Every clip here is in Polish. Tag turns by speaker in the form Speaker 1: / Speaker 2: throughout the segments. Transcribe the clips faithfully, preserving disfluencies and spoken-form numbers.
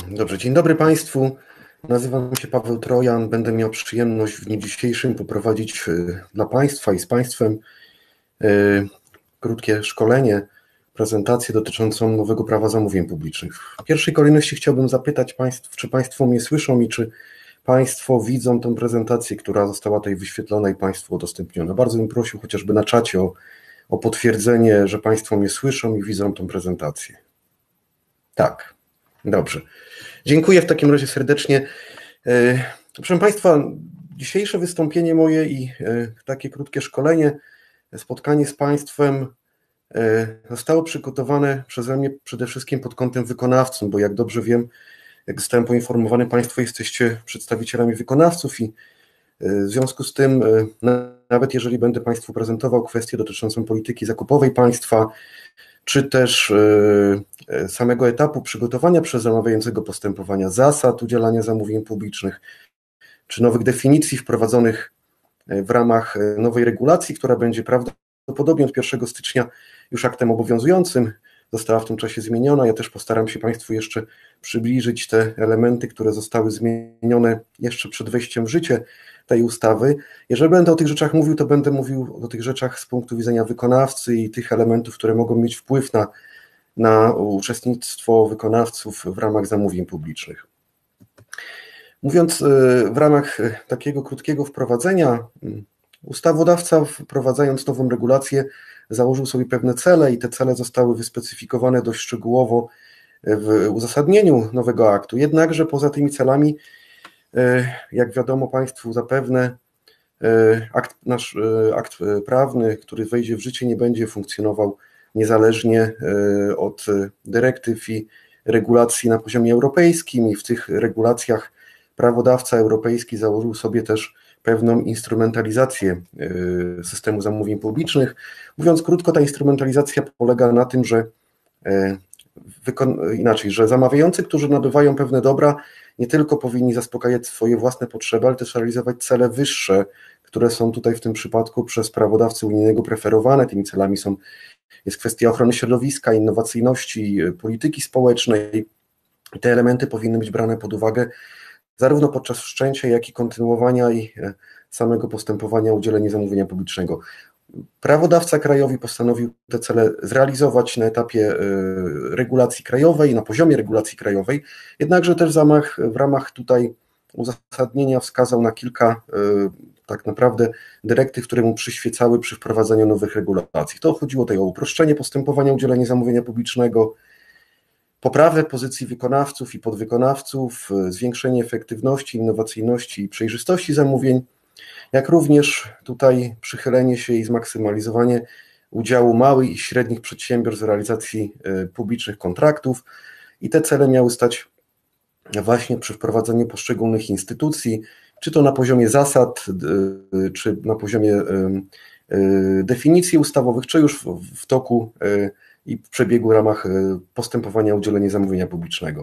Speaker 1: Dobrze, dzień dobry Państwu. Nazywam się Paweł Trojan. Będę miał przyjemność w dniu dzisiejszym poprowadzić dla Państwa i z Państwem krótkie szkolenie, prezentację dotyczącą nowego prawa zamówień publicznych. W pierwszej kolejności chciałbym zapytać Państwa, czy Państwo mnie słyszą i czy Państwo widzą tę prezentację, która została tutaj wyświetlona i Państwu udostępniona. Bardzo bym prosił chociażby na czacie o, o potwierdzenie, że Państwo mnie słyszą i widzą tę prezentację. Tak, dobrze. Dziękuję w takim razie serdecznie. Proszę Państwa, dzisiejsze wystąpienie moje i takie krótkie szkolenie, spotkanie z Państwem zostało przygotowane przeze mnie przede wszystkim pod kątem wykonawców, bo jak dobrze wiem, jak zostałem poinformowany, Państwo jesteście przedstawicielami wykonawców i w związku z tym, nawet jeżeli będę Państwu prezentował kwestię dotyczącą polityki zakupowej państwa, czy też samego etapu przygotowania przez zamawiającego postępowania, zasad udzielania zamówień publicznych, czy nowych definicji wprowadzonych w ramach nowej regulacji, która będzie prawdopodobnie od pierwszego stycznia już aktem obowiązującym, została w tym czasie zmieniona. Ja też postaram się Państwu jeszcze przybliżyć te elementy, które zostały zmienione jeszcze przed wejściem w życie tej ustawy. Jeżeli będę o tych rzeczach mówił, to będę mówił o tych rzeczach z punktu widzenia wykonawcy i tych elementów, które mogą mieć wpływ na, na uczestnictwo wykonawców w ramach zamówień publicznych. Mówiąc w ramach takiego krótkiego wprowadzenia, ustawodawca, wprowadzając nową regulację, założył sobie pewne cele i te cele zostały wyspecyfikowane dość szczegółowo w uzasadnieniu nowego aktu. Jednakże poza tymi celami, jak wiadomo Państwu zapewne, akt, nasz akt prawny, który wejdzie w życie, nie będzie funkcjonował niezależnie od dyrektyw i regulacji na poziomie europejskim i w tych regulacjach prawodawca europejski założył sobie też pewną instrumentalizację systemu zamówień publicznych. Mówiąc krótko, ta instrumentalizacja polega na tym, że inaczej, że zamawiający, którzy nabywają pewne dobra, nie tylko powinni zaspokajać swoje własne potrzeby, ale też realizować cele wyższe, które są tutaj w tym przypadku przez prawodawcę unijnego preferowane. Tymi celami są, jest kwestia ochrony środowiska, innowacyjności, polityki społecznej. I te elementy powinny być brane pod uwagę zarówno podczas wszczęcia, jak i kontynuowania i samego postępowania o udzielenie zamówienia publicznego. Prawodawca krajowy postanowił te cele zrealizować na etapie regulacji krajowej, na poziomie regulacji krajowej, jednakże też w ramach, w ramach tutaj uzasadnienia wskazał na kilka tak naprawdę dyrektyw, które mu przyświecały przy wprowadzaniu nowych regulacji. To chodziło tutaj o uproszczenie postępowania o udzielenie zamówienia publicznego, poprawę pozycji wykonawców i podwykonawców, zwiększenie efektywności, innowacyjności i przejrzystości zamówień, jak również tutaj przychylenie się i zmaksymalizowanie udziału małych i średnich przedsiębiorstw w realizacji publicznych kontraktów i te cele miały stać właśnie przy wprowadzeniu poszczególnych instytucji, czy to na poziomie zasad, czy na poziomie definicji ustawowych, czy już w toku i w przebiegu w ramach postępowania o udzielenie zamówienia publicznego.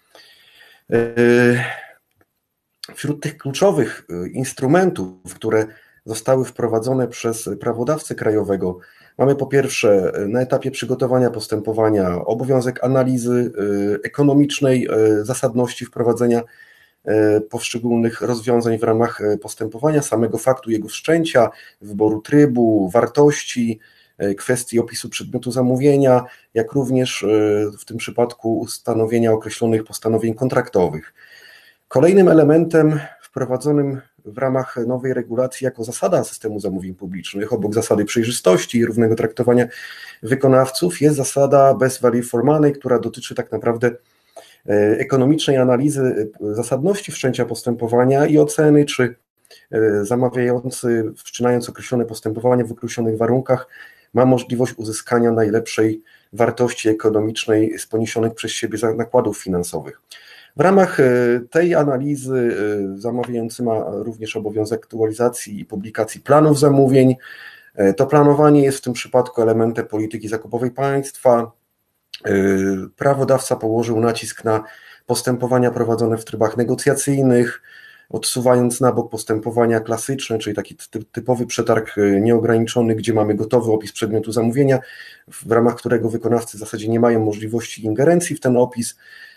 Speaker 1: Wśród tych kluczowych instrumentów, które zostały wprowadzone przez prawodawcę krajowego, mamy po pierwsze na etapie przygotowania postępowania obowiązek analizy ekonomicznej, zasadności wprowadzenia poszczególnych rozwiązań w ramach postępowania, samego faktu jego wszczęcia, wyboru trybu, wartości, kwestii opisu przedmiotu zamówienia, jak również w tym przypadku ustanowienia określonych postanowień kontraktowych. Kolejnym elementem wprowadzonym w ramach nowej regulacji jako zasada systemu zamówień publicznych, obok zasady przejrzystości i równego traktowania wykonawców, jest zasada best value for money, która dotyczy tak naprawdę ekonomicznej analizy zasadności wszczęcia postępowania i oceny, czy zamawiający, wszczynając określone postępowanie w określonych warunkach, ma możliwość uzyskania najlepszej wartości ekonomicznej z poniesionych przez siebie nakładów finansowych. W ramach tej analizy zamawiający ma również obowiązek aktualizacji i publikacji planów zamówień. To planowanie jest w tym przypadku elementem polityki zakupowej państwa. Prawodawca położył nacisk na postępowania prowadzone w trybach negocjacyjnych, odsuwając na bok postępowania klasyczne, czyli taki typowy przetarg nieograniczony, gdzie mamy gotowy opis przedmiotu zamówienia, w ramach którego wykonawcy w zasadzie nie mają możliwości ingerencji w ten opis.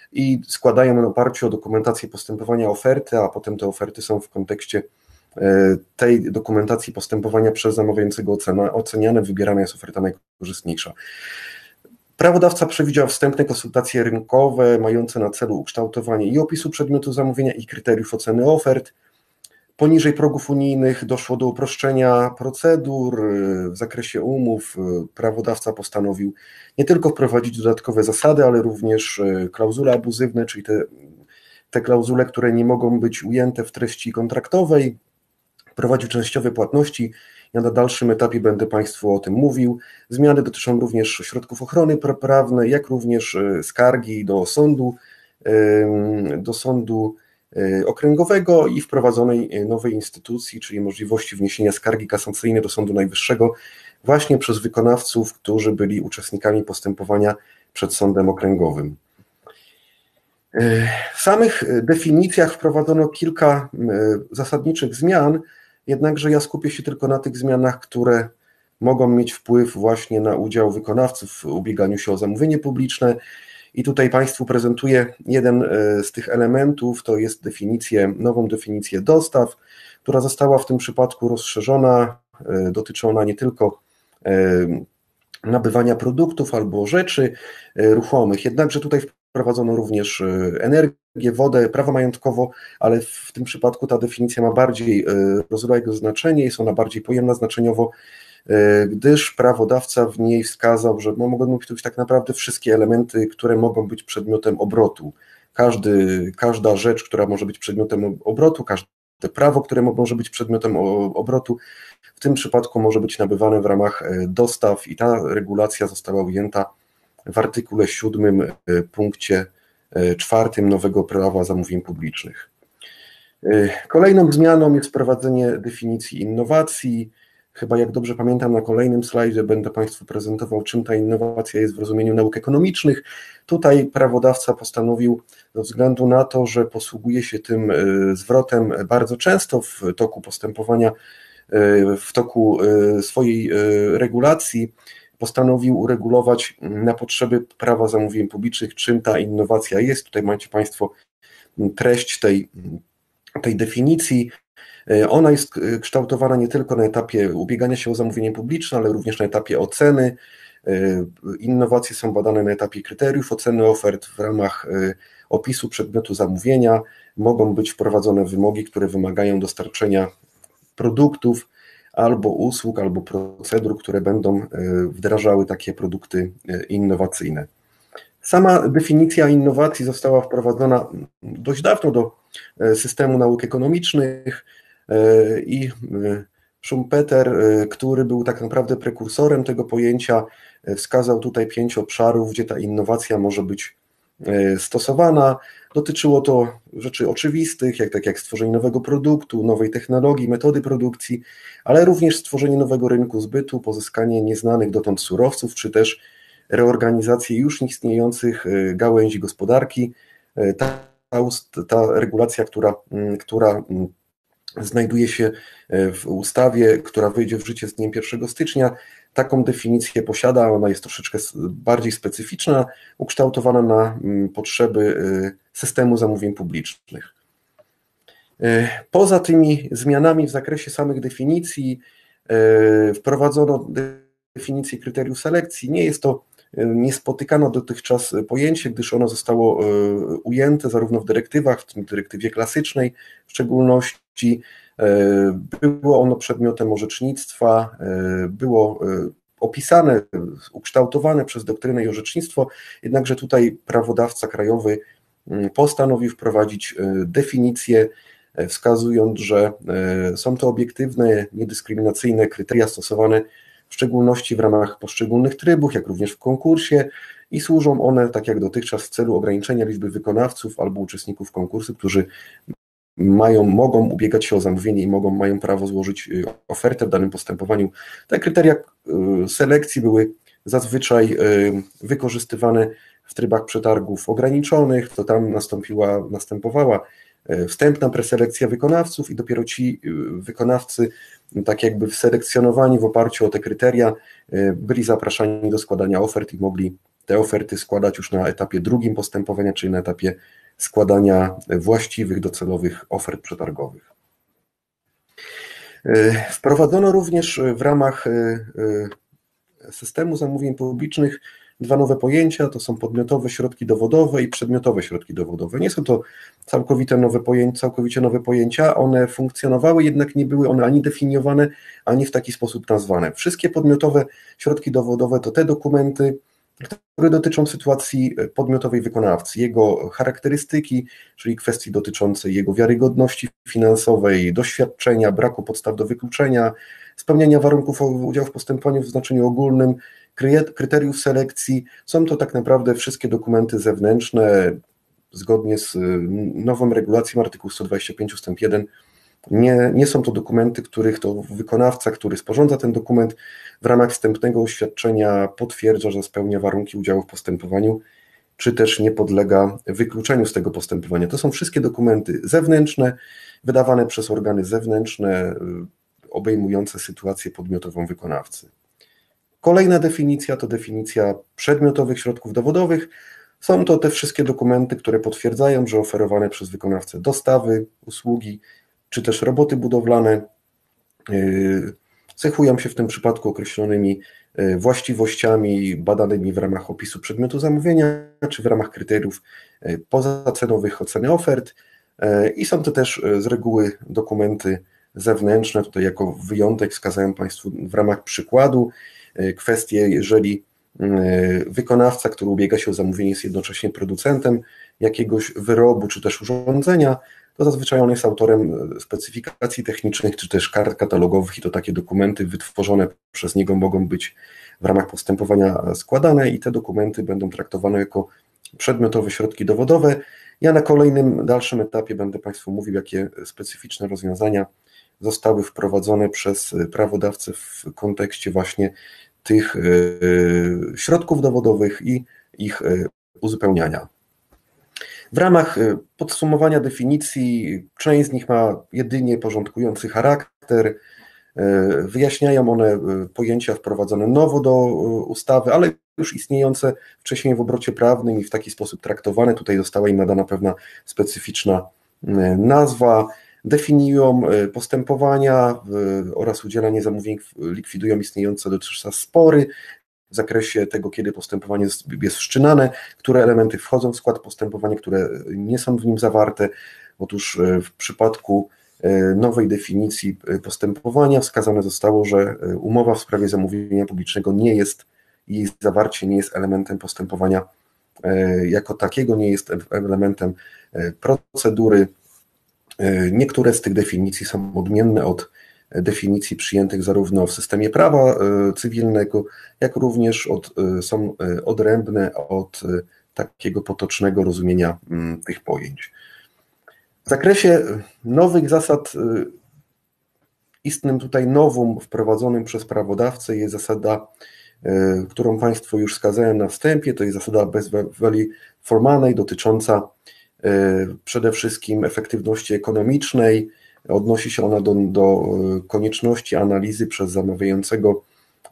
Speaker 1: i składają na oparciu o dokumentację postępowania oferty, a potem te oferty są w kontekście tej dokumentacji postępowania przez zamawiającego oceniane, wybierana jest oferta najkorzystniejsza. Prawodawca przewidział wstępne konsultacje rynkowe mające na celu ukształtowanie i opisu przedmiotu zamówienia, i kryteriów oceny ofert. Poniżej progów unijnych doszło do uproszczenia procedur w zakresie umów. Prawodawca postanowił nie tylko wprowadzić dodatkowe zasady, ale również klauzule abuzywne, czyli te, te klauzule, które nie mogą być ujęte w treści kontraktowej. Wprowadził częściowe płatności. Ja na dalszym etapie będę Państwu o tym mówił. Zmiany dotyczą również środków ochrony prawnej, jak również skargi do sądu, do sądu okręgowego i wprowadzonej nowej instytucji, czyli możliwości wniesienia skargi kasacyjnej do Sądu Najwyższego właśnie przez wykonawców, którzy byli uczestnikami postępowania przed sądem okręgowym. W samych definicjach wprowadzono kilka zasadniczych zmian, jednakże ja skupię się tylko na tych zmianach, które mogą mieć wpływ właśnie na udział wykonawców w ubieganiu się o zamówienie publiczne. I tutaj Państwu prezentuję jeden z tych elementów, to jest definicję, nową definicję dostaw, która została w tym przypadku rozszerzona, dotyczy ona nie tylko nabywania produktów albo rzeczy ruchomych, jednakże tutaj wprowadzono również energię, wodę, prawo majątkowo, ale w tym przypadku ta definicja ma bardziej rozległe znaczenie, jest ona bardziej pojemna znaczeniowo, gdyż prawodawca w niej wskazał, że mogą być tak naprawdę wszystkie elementy, które mogą być przedmiotem obrotu. Każdy, każda rzecz, która może być przedmiotem obrotu, każde prawo, które może być przedmiotem obrotu, w tym przypadku może być nabywane w ramach dostaw i ta regulacja została ujęta w artykule siódmym punkcie czwartym nowego prawa zamówień publicznych. Kolejną zmianą jest wprowadzenie definicji innowacji. Chyba, jak dobrze pamiętam, na kolejnym slajdzie będę Państwu prezentował, czym ta innowacja jest w rozumieniu nauk ekonomicznych. Tutaj prawodawca postanowił, ze względu na to, że posługuje się tym zwrotem bardzo często w toku postępowania, w toku swojej regulacji, postanowił uregulować na potrzeby prawa zamówień publicznych, czym ta innowacja jest. Tutaj macie Państwo treść tej, tej definicji. Ona jest kształtowana nie tylko na etapie ubiegania się o zamówienie publiczne, ale również na etapie oceny. Innowacje są badane na etapie kryteriów oceny ofert w ramach opisu przedmiotu zamówienia. Mogą być wprowadzone wymogi, które wymagają dostarczenia produktów albo usług, albo procedur, które będą wdrażały takie produkty innowacyjne. Sama definicja innowacji została wprowadzona dość dawno do systemu nauk ekonomicznych i Schumpeter, który był tak naprawdę prekursorem tego pojęcia, wskazał tutaj pięć obszarów, gdzie ta innowacja może być stosowana. Dotyczyło to rzeczy oczywistych, jak, tak jak stworzenie nowego produktu, nowej technologii, metody produkcji, ale również stworzenie nowego rynku zbytu, pozyskanie nieznanych dotąd surowców, czy też reorganizację już istniejących gałęzi gospodarki. Ta, ta regulacja, która, która znajduje się w ustawie, która wyjdzie w życie z dniem pierwszego stycznia, taką definicję posiada, ona jest troszeczkę bardziej specyficzna, ukształtowana na potrzeby systemu zamówień publicznych. Poza tymi zmianami w zakresie samych definicji wprowadzono definicję kryteriów selekcji. Nie jest to niespotykane dotychczas pojęcie, gdyż ono zostało ujęte zarówno w dyrektywach, w tym dyrektywie klasycznej w szczególności. Było ono przedmiotem orzecznictwa, było opisane, ukształtowane przez doktrynę i orzecznictwo, jednakże tutaj prawodawca krajowy postanowił wprowadzić definicję, wskazując, że są to obiektywne, niedyskryminacyjne kryteria stosowane w szczególności w ramach poszczególnych trybów, jak również w konkursie i służą one, tak jak dotychczas, w celu ograniczenia liczby wykonawców albo uczestników konkursu, którzy mają, mogą ubiegać się o zamówienie i mogą, mają prawo złożyć ofertę w danym postępowaniu. Te kryteria selekcji były zazwyczaj wykorzystywane w trybach przetargów ograniczonych, to tam nastąpiła, następowała wstępna preselekcja wykonawców i dopiero ci wykonawcy, tak jakby selekcjonowani w oparciu o te kryteria, byli zapraszani do składania ofert i mogli te oferty składać już na etapie drugim postępowania, czyli na etapie składania właściwych, docelowych ofert przetargowych. Wprowadzono również w ramach systemu zamówień publicznych dwa nowe pojęcia, to są podmiotowe środki dowodowe i przedmiotowe środki dowodowe. Nie są to całkowite nowe pojęcia, całkowicie nowe pojęcia, one funkcjonowały, jednak nie były one ani definiowane, ani w taki sposób nazwane. Wszystkie podmiotowe środki dowodowe to te dokumenty, które dotyczą sytuacji podmiotowej wykonawcy, jego charakterystyki, czyli kwestii dotyczącej jego wiarygodności finansowej, doświadczenia, braku podstaw do wykluczenia, spełniania warunków udziału w postępowaniu w znaczeniu ogólnym, kryteriów selekcji. Są to tak naprawdę wszystkie dokumenty zewnętrzne, zgodnie z nową regulacją artykułu sto dwadzieścia pięć ustęp jeden. Nie, nie są to dokumenty, których to wykonawca, który sporządza ten dokument, w ramach wstępnego oświadczenia potwierdza, że spełnia warunki udziału w postępowaniu, czy też nie podlega wykluczeniu z tego postępowania. To są wszystkie dokumenty zewnętrzne, wydawane przez organy zewnętrzne, obejmujące sytuację podmiotową wykonawcy. Kolejna definicja to definicja przedmiotowych środków dowodowych. Są to te wszystkie dokumenty, które potwierdzają, że oferowane przez wykonawcę dostawy, usługi, czy też roboty budowlane cechują się w tym przypadku określonymi właściwościami badanymi w ramach opisu przedmiotu zamówienia, czy w ramach kryteriów pozacenowych oceny ofert i są to też z reguły dokumenty zewnętrzne. Tutaj jako wyjątek wskazałem Państwu w ramach przykładu kwestię, jeżeli wykonawca, który ubiega się o zamówienie, jest jednocześnie producentem jakiegoś wyrobu czy też urządzenia, to zazwyczaj on jest autorem specyfikacji technicznych czy też kart katalogowych i to takie dokumenty wytworzone przez niego mogą być w ramach postępowania składane i te dokumenty będą traktowane jako przedmiotowe środki dowodowe. Ja na kolejnym, dalszym etapie będę Państwu mówił, jakie specyficzne rozwiązania zostały wprowadzone przez prawodawcę w kontekście właśnie tych środków dowodowych i ich uzupełniania. W ramach podsumowania definicji część z nich ma jedynie porządkujący charakter, wyjaśniają one pojęcia wprowadzone nowo do ustawy, ale już istniejące wcześniej w obrocie prawnym i w taki sposób traktowane. Tutaj została im nadana pewna specyficzna nazwa. Definiują postępowania oraz udzielanie zamówień, likwidują istniejące dotychczas spory w zakresie tego, kiedy postępowanie jest wszczynane, które elementy wchodzą w skład postępowania, które nie są w nim zawarte. Otóż w przypadku nowej definicji postępowania wskazane zostało, że umowa w sprawie zamówienia publicznego nie jest, jej zawarcie nie jest elementem postępowania jako takiego, nie jest elementem procedury. Niektóre z tych definicji są odmienne od definicji przyjętych zarówno w systemie prawa cywilnego, jak również od, są odrębne od takiego potocznego rozumienia tych pojęć. W zakresie nowych zasad, istnym tutaj nowum wprowadzonym przez prawodawcę jest zasada, którą Państwu już wskazałem na wstępie, to jest zasada bez woli formalnej dotycząca przede wszystkim efektywności ekonomicznej. Odnosi się ona do, do konieczności analizy przez zamawiającego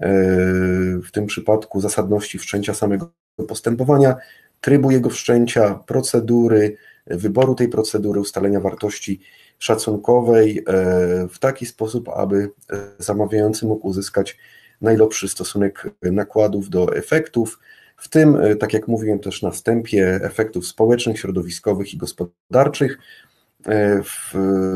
Speaker 1: w tym przypadku zasadności wszczęcia samego postępowania, trybu jego wszczęcia, procedury, wyboru tej procedury, ustalenia wartości szacunkowej w taki sposób, aby zamawiający mógł uzyskać najlepszy stosunek nakładów do efektów, w tym, tak jak mówiłem też na wstępie, efektów społecznych, środowiskowych i gospodarczych. W,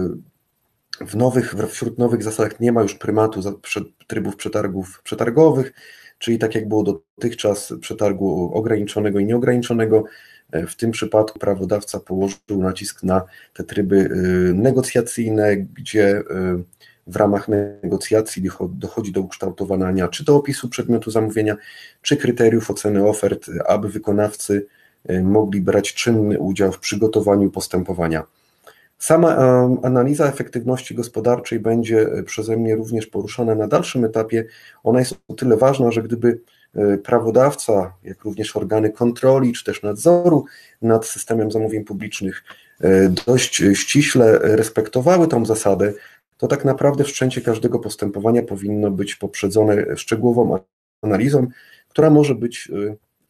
Speaker 1: w nowych, wśród nowych zasadach nie ma już prymatu trybów przetargów przetargowych, czyli tak jak było dotychczas przetargu ograniczonego i nieograniczonego. W tym przypadku prawodawca położył nacisk na te tryby negocjacyjne, gdzie w ramach negocjacji dochodzi do ukształtowania czy to opisu przedmiotu zamówienia, czy kryteriów oceny ofert, aby wykonawcy mogli brać czynny udział w przygotowaniu postępowania. Sama analiza efektywności gospodarczej będzie przeze mnie również poruszana na dalszym etapie. Ona jest o tyle ważna, że gdyby prawodawca, jak również organy kontroli, czy też nadzoru nad systemem zamówień publicznych dość ściśle respektowały tą zasadę, to tak naprawdę wszczęcie każdego postępowania powinno być poprzedzone szczegółową analizą, która może być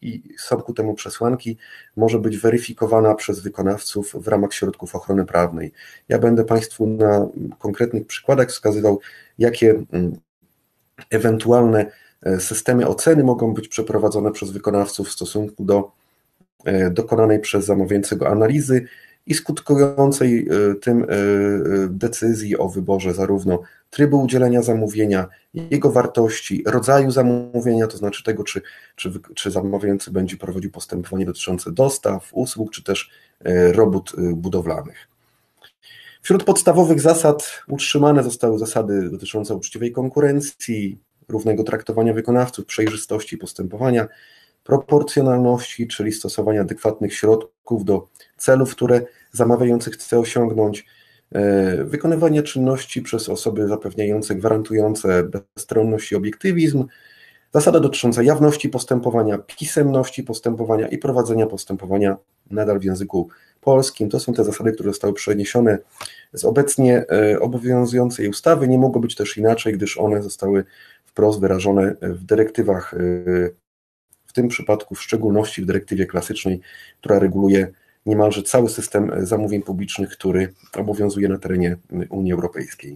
Speaker 1: i są ku temu przesłanki, może być weryfikowana przez wykonawców w ramach środków ochrony prawnej. Ja będę Państwu na konkretnych przykładach wskazywał, jakie ewentualne systemy oceny mogą być przeprowadzone przez wykonawców w stosunku do dokonanej przez zamawiającego analizy i skutkującej tym decyzji o wyborze zarówno trybu udzielenia zamówienia, jego wartości, rodzaju zamówienia, to znaczy tego, czy, czy, czy zamawiający będzie prowadził postępowanie dotyczące dostaw, usług, czy też robót budowlanych. Wśród podstawowych zasad utrzymane zostały zasady dotyczące uczciwej konkurencji, równego traktowania wykonawców, przejrzystości postępowania, proporcjonalności, czyli stosowania adekwatnych środków do celów, które zamawiający chce osiągnąć, wykonywanie czynności przez osoby zapewniające, gwarantujące bezstronność i obiektywizm, zasada dotycząca jawności postępowania, pisemności postępowania i prowadzenia postępowania nadal w języku polskim. To są te zasady, które zostały przeniesione z obecnie obowiązującej ustawy. Nie mogło być też inaczej, gdyż one zostały wprost wyrażone w dyrektywach, w tym przypadku w szczególności w dyrektywie klasycznej, która reguluje niemalże cały system zamówień publicznych, który obowiązuje na terenie Unii Europejskiej.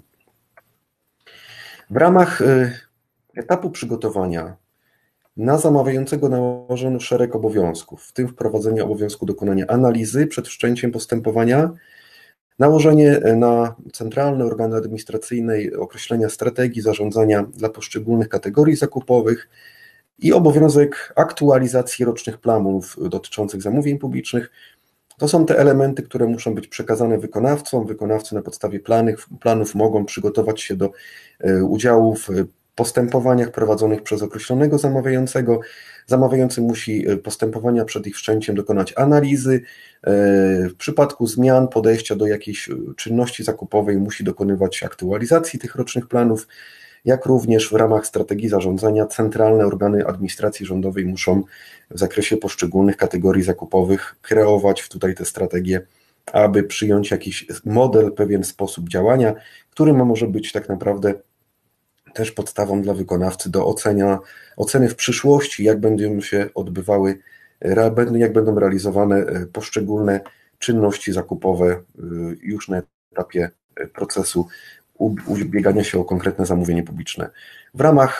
Speaker 1: W ramach etapu przygotowania na zamawiającego nałożono szereg obowiązków, w tym wprowadzenie obowiązku dokonania analizy przed wszczęciem postępowania, nałożenie na centralne organy administracyjne określenia strategii zarządzania dla poszczególnych kategorii zakupowych i obowiązek aktualizacji rocznych planów dotyczących zamówień publicznych. To są te elementy, które muszą być przekazane wykonawcom. Wykonawcy na podstawie planów, planów mogą przygotować się do udziału w postępowaniach prowadzonych przez określonego zamawiającego. Zamawiający musi postępowania przed ich wszczęciem dokonać analizy. W przypadku zmian podejścia do jakiejś czynności zakupowej musi dokonywać aktualizacji tych rocznych planów, jak również w ramach strategii zarządzania centralne organy administracji rządowej muszą w zakresie poszczególnych kategorii zakupowych kreować tutaj te strategie, aby przyjąć jakiś model, pewien sposób działania, który może być tak naprawdę też podstawą dla wykonawcy do ocenia, oceny w przyszłości, jak będą się odbywały, jak będą realizowane poszczególne czynności zakupowe już na etapie procesu ubiegania się o konkretne zamówienie publiczne. W ramach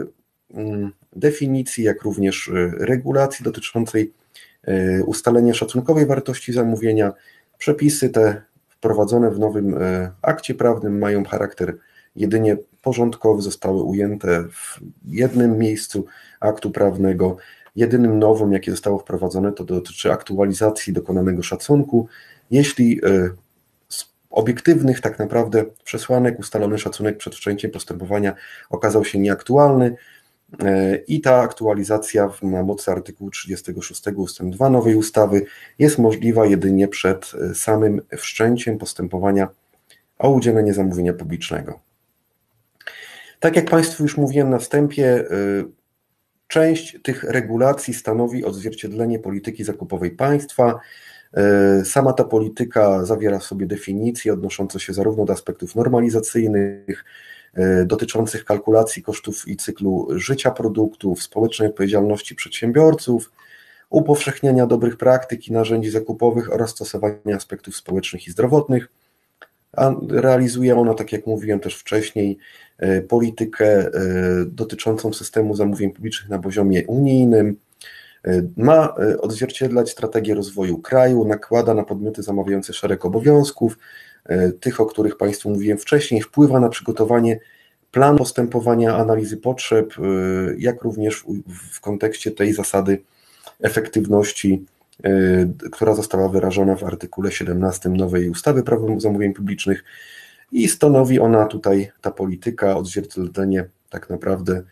Speaker 1: definicji, jak również regulacji dotyczącej ustalenia szacunkowej wartości zamówienia, przepisy te wprowadzone w nowym akcie prawnym mają charakter jedynie porządkowy, zostały ujęte w jednym miejscu aktu prawnego. Jedynym nowym, jakie zostało wprowadzone, to dotyczy aktualizacji dokonanego szacunku. Jeśli z obiektywnych tak naprawdę przesłanek ustalony szacunek przed wszczęciem postępowania okazał się nieaktualny i ta aktualizacja na mocy artykułu trzydziestego szóstego ustęp dwa nowej ustawy jest możliwa jedynie przed samym wszczęciem postępowania o udzielenie zamówienia publicznego. Tak jak Państwu już mówiłem na wstępie, część tych regulacji stanowi odzwierciedlenie polityki zakupowej państwa. Sama ta polityka zawiera w sobie definicje odnoszące się zarówno do aspektów normalizacyjnych, dotyczących kalkulacji kosztów i cyklu życia produktów, społecznej odpowiedzialności przedsiębiorców, upowszechniania dobrych praktyk i narzędzi zakupowych oraz stosowania aspektów społecznych i zdrowotnych. A realizuje ona, tak jak mówiłem też wcześniej, politykę dotyczącą systemu zamówień publicznych na poziomie unijnym, ma odzwierciedlać strategię rozwoju kraju, nakłada na podmioty zamawiające szereg obowiązków, tych, o których Państwu mówiłem wcześniej, wpływa na przygotowanie planu postępowania, analizy potrzeb, jak również w, w kontekście tej zasady efektywności, która została wyrażona w artykule siedemnastym nowej ustawy Prawo zamówień publicznych i stanowi ona tutaj, ta polityka, odzwierciedlenie tak naprawdę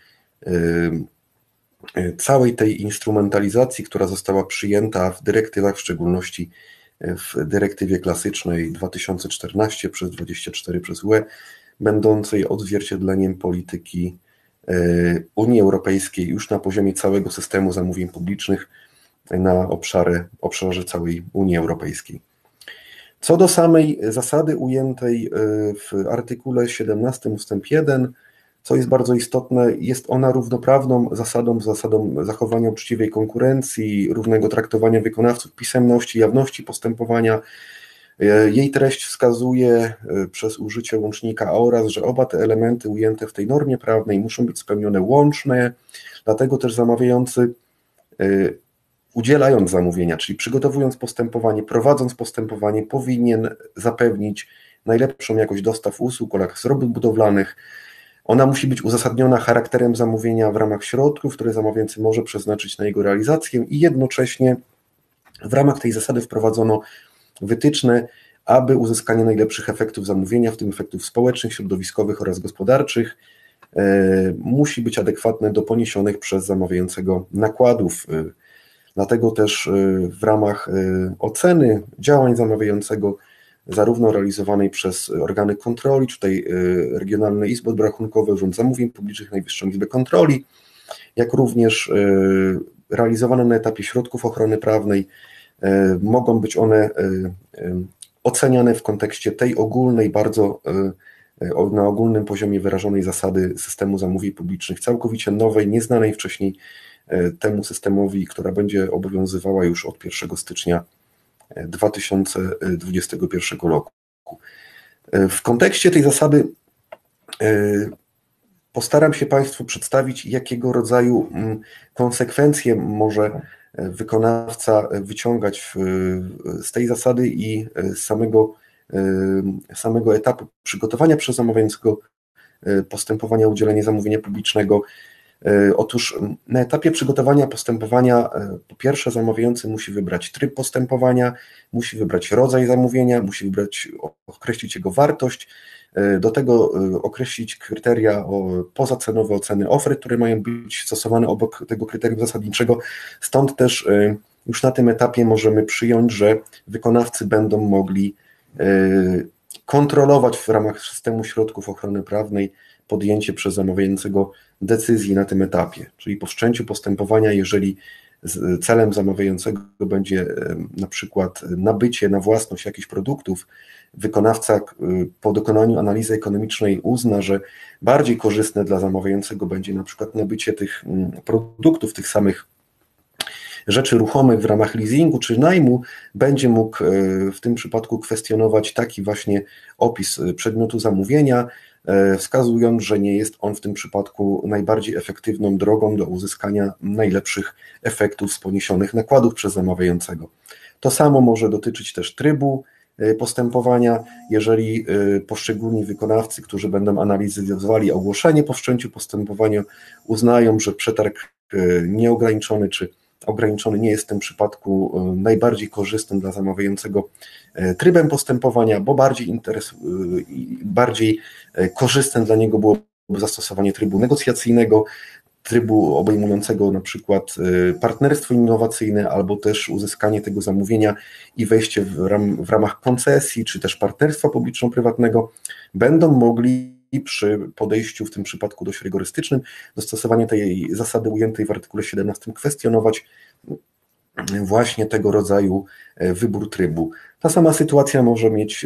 Speaker 1: całej tej instrumentalizacji, która została przyjęta w dyrektywach, w szczególności w dyrektywie klasycznej dwa tysiące czternaście przez dwadzieścia cztery przez U E, będącej odzwierciedleniem polityki Unii Europejskiej już na poziomie całego systemu zamówień publicznych na obszarze, obszarze całej Unii Europejskiej. Co do samej zasady ujętej w artykule siedemnastym ustęp jeden, co jest bardzo istotne, jest ona równoprawną zasadą, zasadą zachowania uczciwej konkurencji, równego traktowania wykonawców pisemności, jawności postępowania. Jej treść wskazuje przez użycie łącznika oraz, że oba te elementy ujęte w tej normie prawnej muszą być spełnione łącznie, dlatego też zamawiający, udzielając zamówienia, czyli przygotowując postępowanie, prowadząc postępowanie, powinien zapewnić najlepszą jakość dostaw usług oraz robót budowlanych. Ona musi być uzasadniona charakterem zamówienia w ramach środków, które zamawiający może przeznaczyć na jego realizację, i jednocześnie w ramach tej zasady wprowadzono wytyczne, aby uzyskanie najlepszych efektów zamówienia, w tym efektów społecznych, środowiskowych oraz gospodarczych, musi być adekwatne do poniesionych przez zamawiającego nakładów. Dlatego też w ramach oceny działań zamawiającego, zarówno realizowanej przez organy kontroli, tutaj Regionalne Izby Obrachunkowe, Urząd Zamówień Publicznych, Najwyższą Izbę Kontroli, jak również realizowane na etapie środków ochrony prawnej, mogą być one oceniane w kontekście tej ogólnej, bardzo na ogólnym poziomie wyrażonej zasady systemu zamówień publicznych, całkowicie nowej, nieznanej wcześniej temu systemowi, która będzie obowiązywała już od pierwszego stycznia dwa tysiące dwudziestego pierwszego roku. W kontekście tej zasady postaram się Państwu przedstawić, jakiego rodzaju konsekwencje może wykonawca wyciągać w, z tej zasady i z samego, samego etapu przygotowania przez zamawiającego postępowania o udzielenie zamówienia publicznego. Otóż na etapie przygotowania postępowania po pierwsze zamawiający musi wybrać tryb postępowania, musi wybrać rodzaj zamówienia, musi wybrać, określić jego wartość, do tego określić kryteria pozacenowe oceny ofert, które mają być stosowane obok tego kryterium zasadniczego. Stąd też już na tym etapie możemy przyjąć, że wykonawcy będą mogli kontrolować w ramach systemu środków ochrony prawnej podjęcie przez zamawiającego decyzji na tym etapie, czyli po wszczęciu postępowania, jeżeli celem zamawiającego będzie na przykład nabycie na własność jakichś produktów, wykonawca po dokonaniu analizy ekonomicznej uzna, że bardziej korzystne dla zamawiającego będzie na przykład nabycie tych produktów, tych samych rzeczy ruchomych w ramach leasingu czy najmu, będzie mógł w tym przypadku kwestionować taki właśnie opis przedmiotu zamówienia, wskazując, że nie jest on w tym przypadku najbardziej efektywną drogą do uzyskania najlepszych efektów z poniesionych nakładów przez zamawiającego. To samo może dotyczyć też trybu postępowania, jeżeli poszczególni wykonawcy, którzy będą analizowali ogłoszenie po wszczęciu postępowania, uznają, że przetarg nieograniczony czy ograniczony nie jest w tym przypadku najbardziej korzystnym dla zamawiającego trybem postępowania, bo bardziej, interes, bardziej korzystnym dla niego byłoby zastosowanie trybu negocjacyjnego, trybu obejmującego na przykład partnerstwo innowacyjne albo też uzyskanie tego zamówienia i wejście w, ram, w ramach koncesji czy też partnerstwa publiczno-prywatnego, będą mogli przy podejściu w tym przypadku dość rygorystycznym do stosowania tej zasady ujętej w artykule siedemnastym kwestionować właśnie tego rodzaju wybór trybu. Ta sama sytuacja może mieć,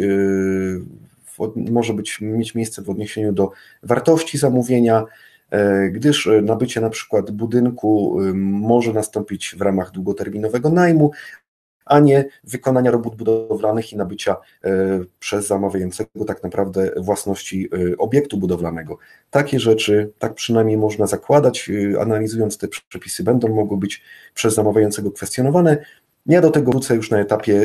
Speaker 1: może być, mieć miejsce w odniesieniu do wartości zamówienia, gdyż nabycie na przykład budynku może nastąpić w ramach długoterminowego najmu, a nie wykonania robót budowlanych i nabycia przez zamawiającego tak naprawdę własności obiektu budowlanego. Takie rzeczy, tak przynajmniej można zakładać, analizując te przepisy, będą mogły być przez zamawiającego kwestionowane. Ja do tego wrócę już na etapie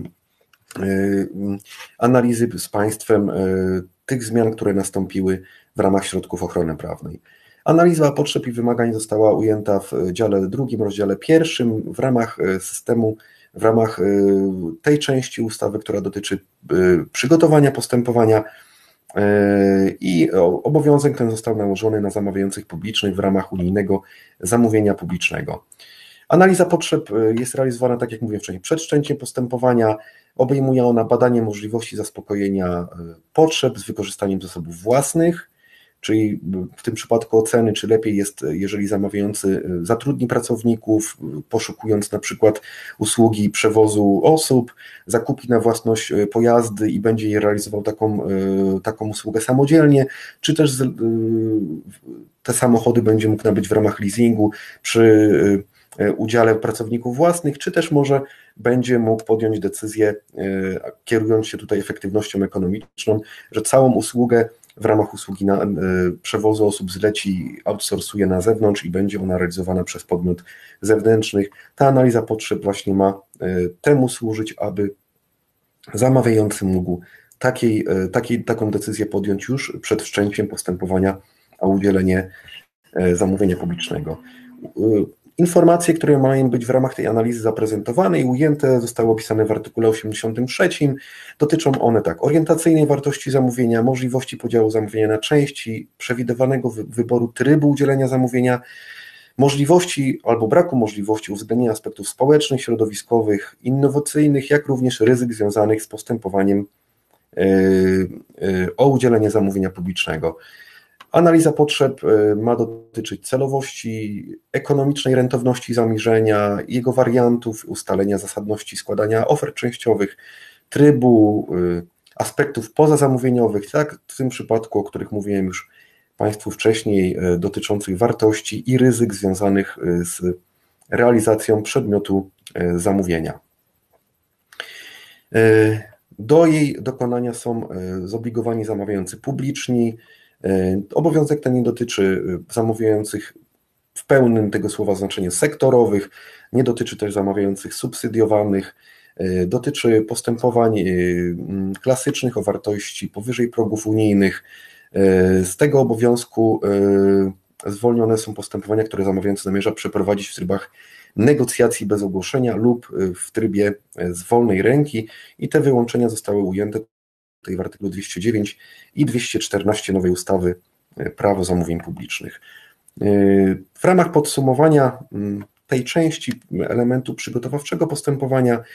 Speaker 1: analizy z Państwem tych zmian, które nastąpiły w ramach środków ochrony prawnej. Analiza potrzeb i wymagań została ujęta w dziale drugim, rozdziale pierwszym w ramach systemu, w ramach tej części ustawy, która dotyczy przygotowania postępowania, i obowiązek ten został nałożony na zamawiających publicznych w ramach unijnego zamówienia publicznego. Analiza potrzeb jest realizowana, tak jak mówiłem wcześniej, przed wszczęciem postępowania. Obejmuje ona badanie możliwości zaspokojenia potrzeb z wykorzystaniem zasobów własnych, czyli w tym przypadku oceny, czy lepiej jest, jeżeli zamawiający zatrudni pracowników, poszukując na przykład usługi przewozu osób, zakupi na własność pojazdy i będzie je realizował taką, taką usługę samodzielnie, czy też te samochody będzie mógł nabyć w ramach leasingu przy udziale pracowników własnych, czy też może będzie mógł podjąć decyzję, kierując się tutaj efektywnością ekonomiczną, że całą usługę w ramach usługi na, przewozu osób zleci, outsourcuje na zewnątrz i będzie ona realizowana przez podmiot zewnętrznych. Ta analiza potrzeb właśnie ma temu służyć, aby zamawiający mógł takiej, takiej, taką decyzję podjąć już przed wszczęciem postępowania o udzielenie zamówienia publicznego. Informacje, które mają być w ramach tej analizy zaprezentowane i ujęte, zostały opisane w artykule osiemdziesiątym trzecim. Dotyczą one tak: orientacyjnej wartości zamówienia, możliwości podziału zamówienia na części, przewidywanego wy wyboru trybu udzielenia zamówienia, możliwości albo braku możliwości uwzględnienia aspektów społecznych, środowiskowych, innowacyjnych, jak również ryzyk związanych z postępowaniem yy, yy, o udzielenie zamówienia publicznego. Analiza potrzeb ma dotyczyć celowości, ekonomicznej rentowności zamierzenia, jego wariantów, ustalenia zasadności składania ofert częściowych, trybu, aspektów pozazamówieniowych, tak w tym przypadku, o których mówiłem już Państwu wcześniej, dotyczących wartości i ryzyk związanych z realizacją przedmiotu zamówienia. Do jej dokonania są zobligowani zamawiający publiczni. Obowiązek ten nie dotyczy zamawiających w pełnym tego słowa znaczeniu sektorowych, nie dotyczy też zamawiających subsydiowanych, dotyczy postępowań klasycznych o wartości powyżej progów unijnych. Z tego obowiązku zwolnione są postępowania, które zamawiający zamierza przeprowadzić w trybach negocjacji bez ogłoszenia lub w trybie z wolnej ręki i te wyłączenia zostały ujęte w artykule dwieście dziewięć i dwieście czternaście nowej ustawy Prawo zamówień publicznych. W ramach podsumowania tej części elementu przygotowawczego postępowania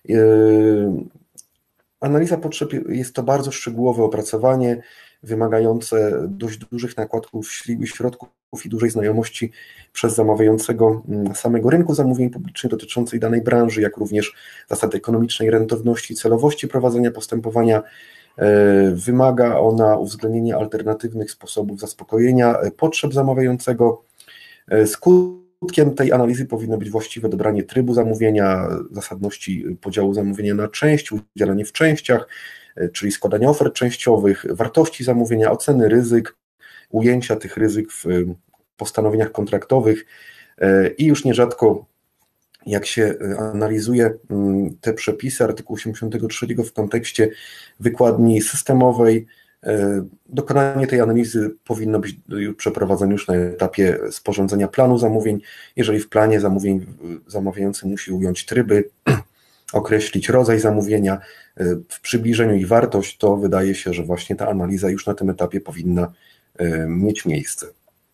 Speaker 1: analiza potrzeb jest to bardzo szczegółowe opracowanie wymagające dość dużych nakładków sił i środków i dużej znajomości przez zamawiającego samego rynku zamówień publicznych dotyczącej danej branży, jak również zasad ekonomicznej rentowności, celowości prowadzenia postępowania. Wymaga ona uwzględnienia alternatywnych sposobów zaspokojenia potrzeb zamawiającego. Skutkiem tej analizy powinno być właściwe dobranie trybu zamówienia, zasadności podziału zamówienia na część, udzielanie w częściach, czyli składania ofert częściowych, wartości zamówienia, oceny ryzyk, ujęcia tych ryzyk w postanowieniach kontraktowych i już nierzadko, jak się analizuje te przepisy artykułu osiemdziesiątego trzeciego w kontekście wykładni systemowej, dokonanie tej analizy powinno być przeprowadzone już na etapie sporządzenia planu zamówień. Jeżeli w planie zamówień zamawiający musi ująć tryby, określić rodzaj zamówienia, w przybliżeniu i wartość, to wydaje się, że właśnie ta analiza już na tym etapie powinna mieć miejsce.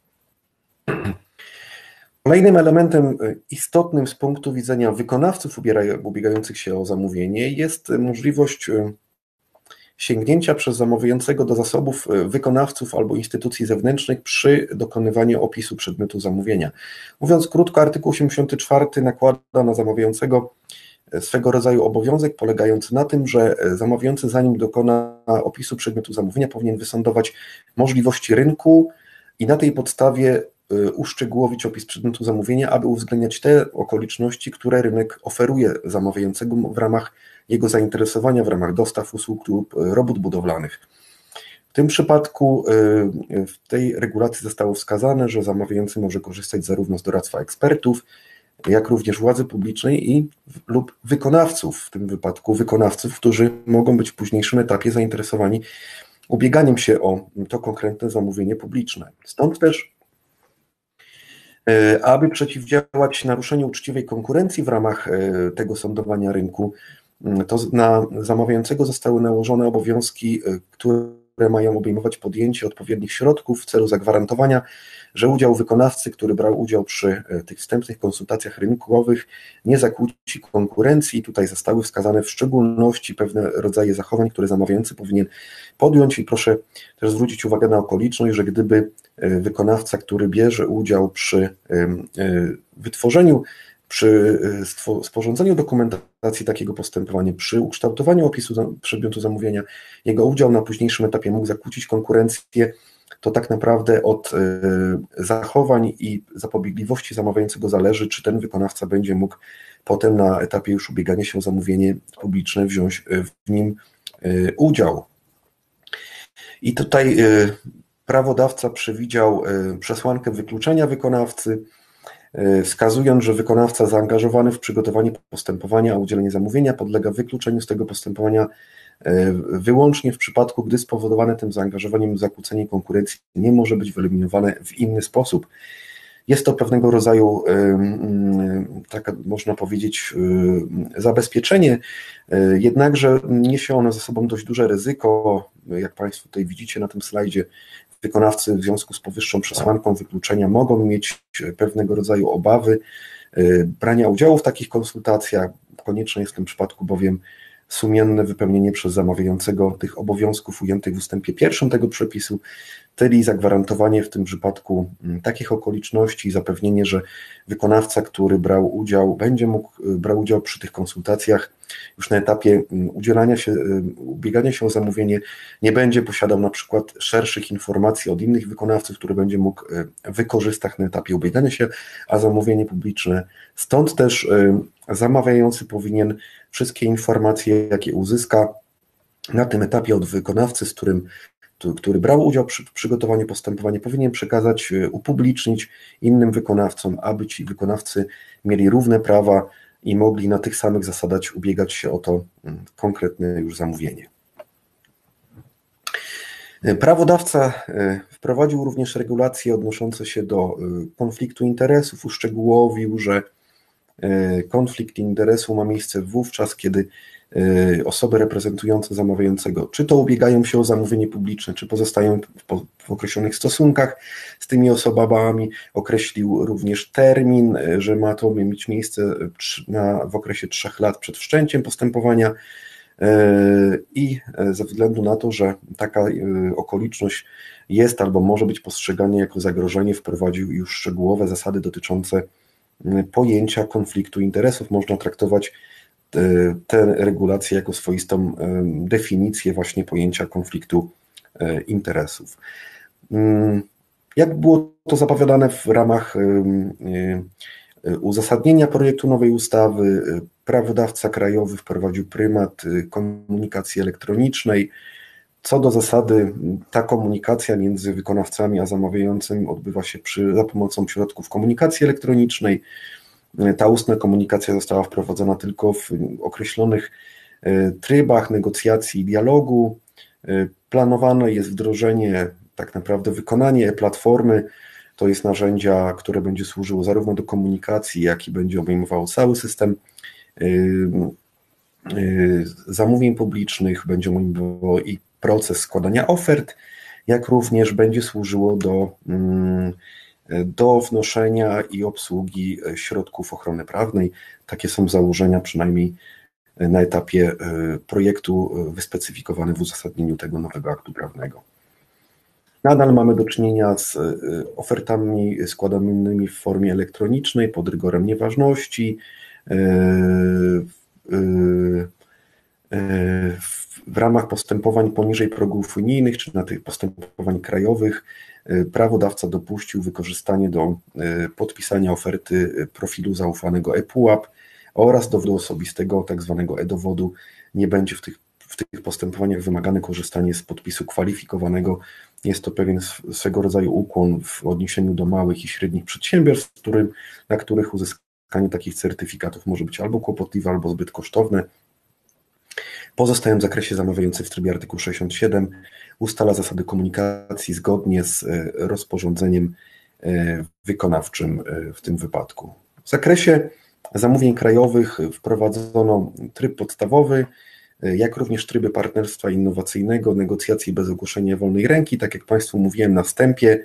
Speaker 1: Kolejnym elementem istotnym z punktu widzenia wykonawców ubiegających się o zamówienie jest możliwość sięgnięcia przez zamawiającego do zasobów wykonawców albo instytucji zewnętrznych przy dokonywaniu opisu przedmiotu zamówienia. Mówiąc krótko, artykuł osiemdziesiąty czwarty nakłada na zamawiającego swego rodzaju obowiązek polegający na tym, że zamawiający, zanim dokona opisu przedmiotu zamówienia, powinien wysądować możliwości rynku i na tej podstawie uszczegółowić opis przedmiotu zamówienia, aby uwzględniać te okoliczności, które rynek oferuje zamawiającego w ramach jego zainteresowania, w ramach dostaw, usług lub robót budowlanych. W tym przypadku w tej regulacji zostało wskazane, że zamawiający może korzystać zarówno z doradztwa ekspertów, jak również władzy publicznej i lub wykonawców, w tym wypadku wykonawców, którzy mogą być w późniejszym etapie zainteresowani ubieganiem się o to konkretne zamówienie publiczne. Stąd też, aby przeciwdziałać naruszeniu uczciwej konkurencji w ramach tego sondowania rynku, to na zamawiającego zostały nałożone obowiązki, które mają obejmować podjęcie odpowiednich środków w celu zagwarantowania, że udział wykonawcy, który brał udział przy tych wstępnych konsultacjach rynkowych, nie zakłóci konkurencji. Tutaj zostały wskazane w szczególności pewne rodzaje zachowań, które zamawiający powinien podjąć i proszę też zwrócić uwagę na okoliczność, że gdyby wykonawca, który bierze udział przy wytworzeniu, przy sporządzeniu dokumentacji takiego postępowania, przy ukształtowaniu opisu przedmiotu zamówienia, jego udział na późniejszym etapie mógł zakłócić konkurencję, to tak naprawdę od zachowań i zapobiegliwości zamawiającego zależy, czy ten wykonawca będzie mógł potem na etapie już ubiegania się o zamówienie publiczne wziąć w nim udział. I tutaj prawodawca przewidział przesłankę wykluczenia wykonawcy, wskazując, że wykonawca zaangażowany w przygotowanie postępowania o udzielenie zamówienia podlega wykluczeniu z tego postępowania wyłącznie w przypadku, gdy spowodowane tym zaangażowaniem zakłócenie konkurencji nie może być wyeliminowane w inny sposób. Jest to pewnego rodzaju, tak można powiedzieć, zabezpieczenie, jednakże niesie ono ze sobą dość duże ryzyko. Jak Państwo tutaj widzicie na tym slajdzie, wykonawcy w związku z powyższą przesłanką wykluczenia mogą mieć pewnego rodzaju obawy brania udziału w takich konsultacjach. Konieczne jest w tym przypadku bowiem sumienne wypełnienie przez zamawiającego tych obowiązków ujętych w ustępie pierwszym tego przepisu, czyli zagwarantowanie w tym przypadku takich okoliczności i zapewnienie, że wykonawca, który brał udział, będzie mógł brał udział przy tych konsultacjach już na etapie udzielania się, ubiegania się o zamówienie, nie będzie posiadał na przykład szerszych informacji od innych wykonawców, które będzie mógł wykorzystać na etapie ubiegania się o zamówienie publiczne. Stąd też zamawiający powinien wszystkie informacje, jakie uzyska na tym etapie od wykonawcy, z którym, który brał udział przy przygotowaniu postępowania, powinien przekazać, upublicznić innym wykonawcom, aby ci wykonawcy mieli równe prawa i mogli na tych samych zasadach ubiegać się o to konkretne już zamówienie. Prawodawca wprowadził również regulacje odnoszące się do konfliktu interesów, uszczegółowił, że konflikt interesu ma miejsce wówczas, kiedy osoby reprezentujące zamawiającego, czy to ubiegają się o zamówienie publiczne, czy pozostają w, w określonych stosunkach z tymi osobami. Określił również termin, że ma to mieć miejsce na, w okresie trzech lat przed wszczęciem postępowania i ze względu na to, że taka okoliczność jest albo może być postrzegana jako zagrożenie, wprowadził już szczegółowe zasady dotyczące pojęcia konfliktu interesów. Można traktować te regulacje jako swoistą definicję właśnie pojęcia konfliktu interesów. Jak było to zapowiadane w ramach uzasadnienia projektu nowej ustawy, prawodawca krajowy wprowadził prymat komunikacji elektronicznej. Co do zasady, ta komunikacja między wykonawcami a zamawiającym odbywa się przy, za pomocą środków komunikacji elektronicznej. Ta ustna komunikacja została wprowadzona tylko w określonych trybach negocjacji i dialogu. Planowane jest wdrożenie, tak naprawdę wykonanie e-platformy. To jest narzędzia, które będzie służyło zarówno do komunikacji, jak i będzie obejmowało cały system zamówień publicznych, będzie obejmowało i proces składania ofert, jak również będzie służyło do, do wnoszenia i obsługi środków ochrony prawnej. Takie są założenia, przynajmniej na etapie projektu wyspecyfikowane w uzasadnieniu tego nowego aktu prawnego. Nadal mamy do czynienia z ofertami składanymi w formie elektronicznej pod rygorem nieważności. W ramach postępowań poniżej progów unijnych, czy na tych postępowań krajowych, prawodawca dopuścił wykorzystanie do podpisania oferty profilu zaufanego ePUAP oraz dowodu osobistego, tak zwanego e-dowodu. Nie będzie w tych, w tych postępowaniach wymagane korzystanie z podpisu kwalifikowanego. Jest to pewien swego rodzaju ukłon w odniesieniu do małych i średnich przedsiębiorstw, którym, dla których uzyskanie takich certyfikatów może być albo kłopotliwe, albo zbyt kosztowne. Pozostając w zakresie zamawiający w trybie artykułu sześćdziesiąt siedem ustala zasady komunikacji zgodnie z rozporządzeniem wykonawczym w tym wypadku. W zakresie zamówień krajowych wprowadzono tryb podstawowy jak również tryby partnerstwa innowacyjnego, negocjacji bez ogłoszenia wolnej ręki. Tak jak Państwu mówiłem na wstępie,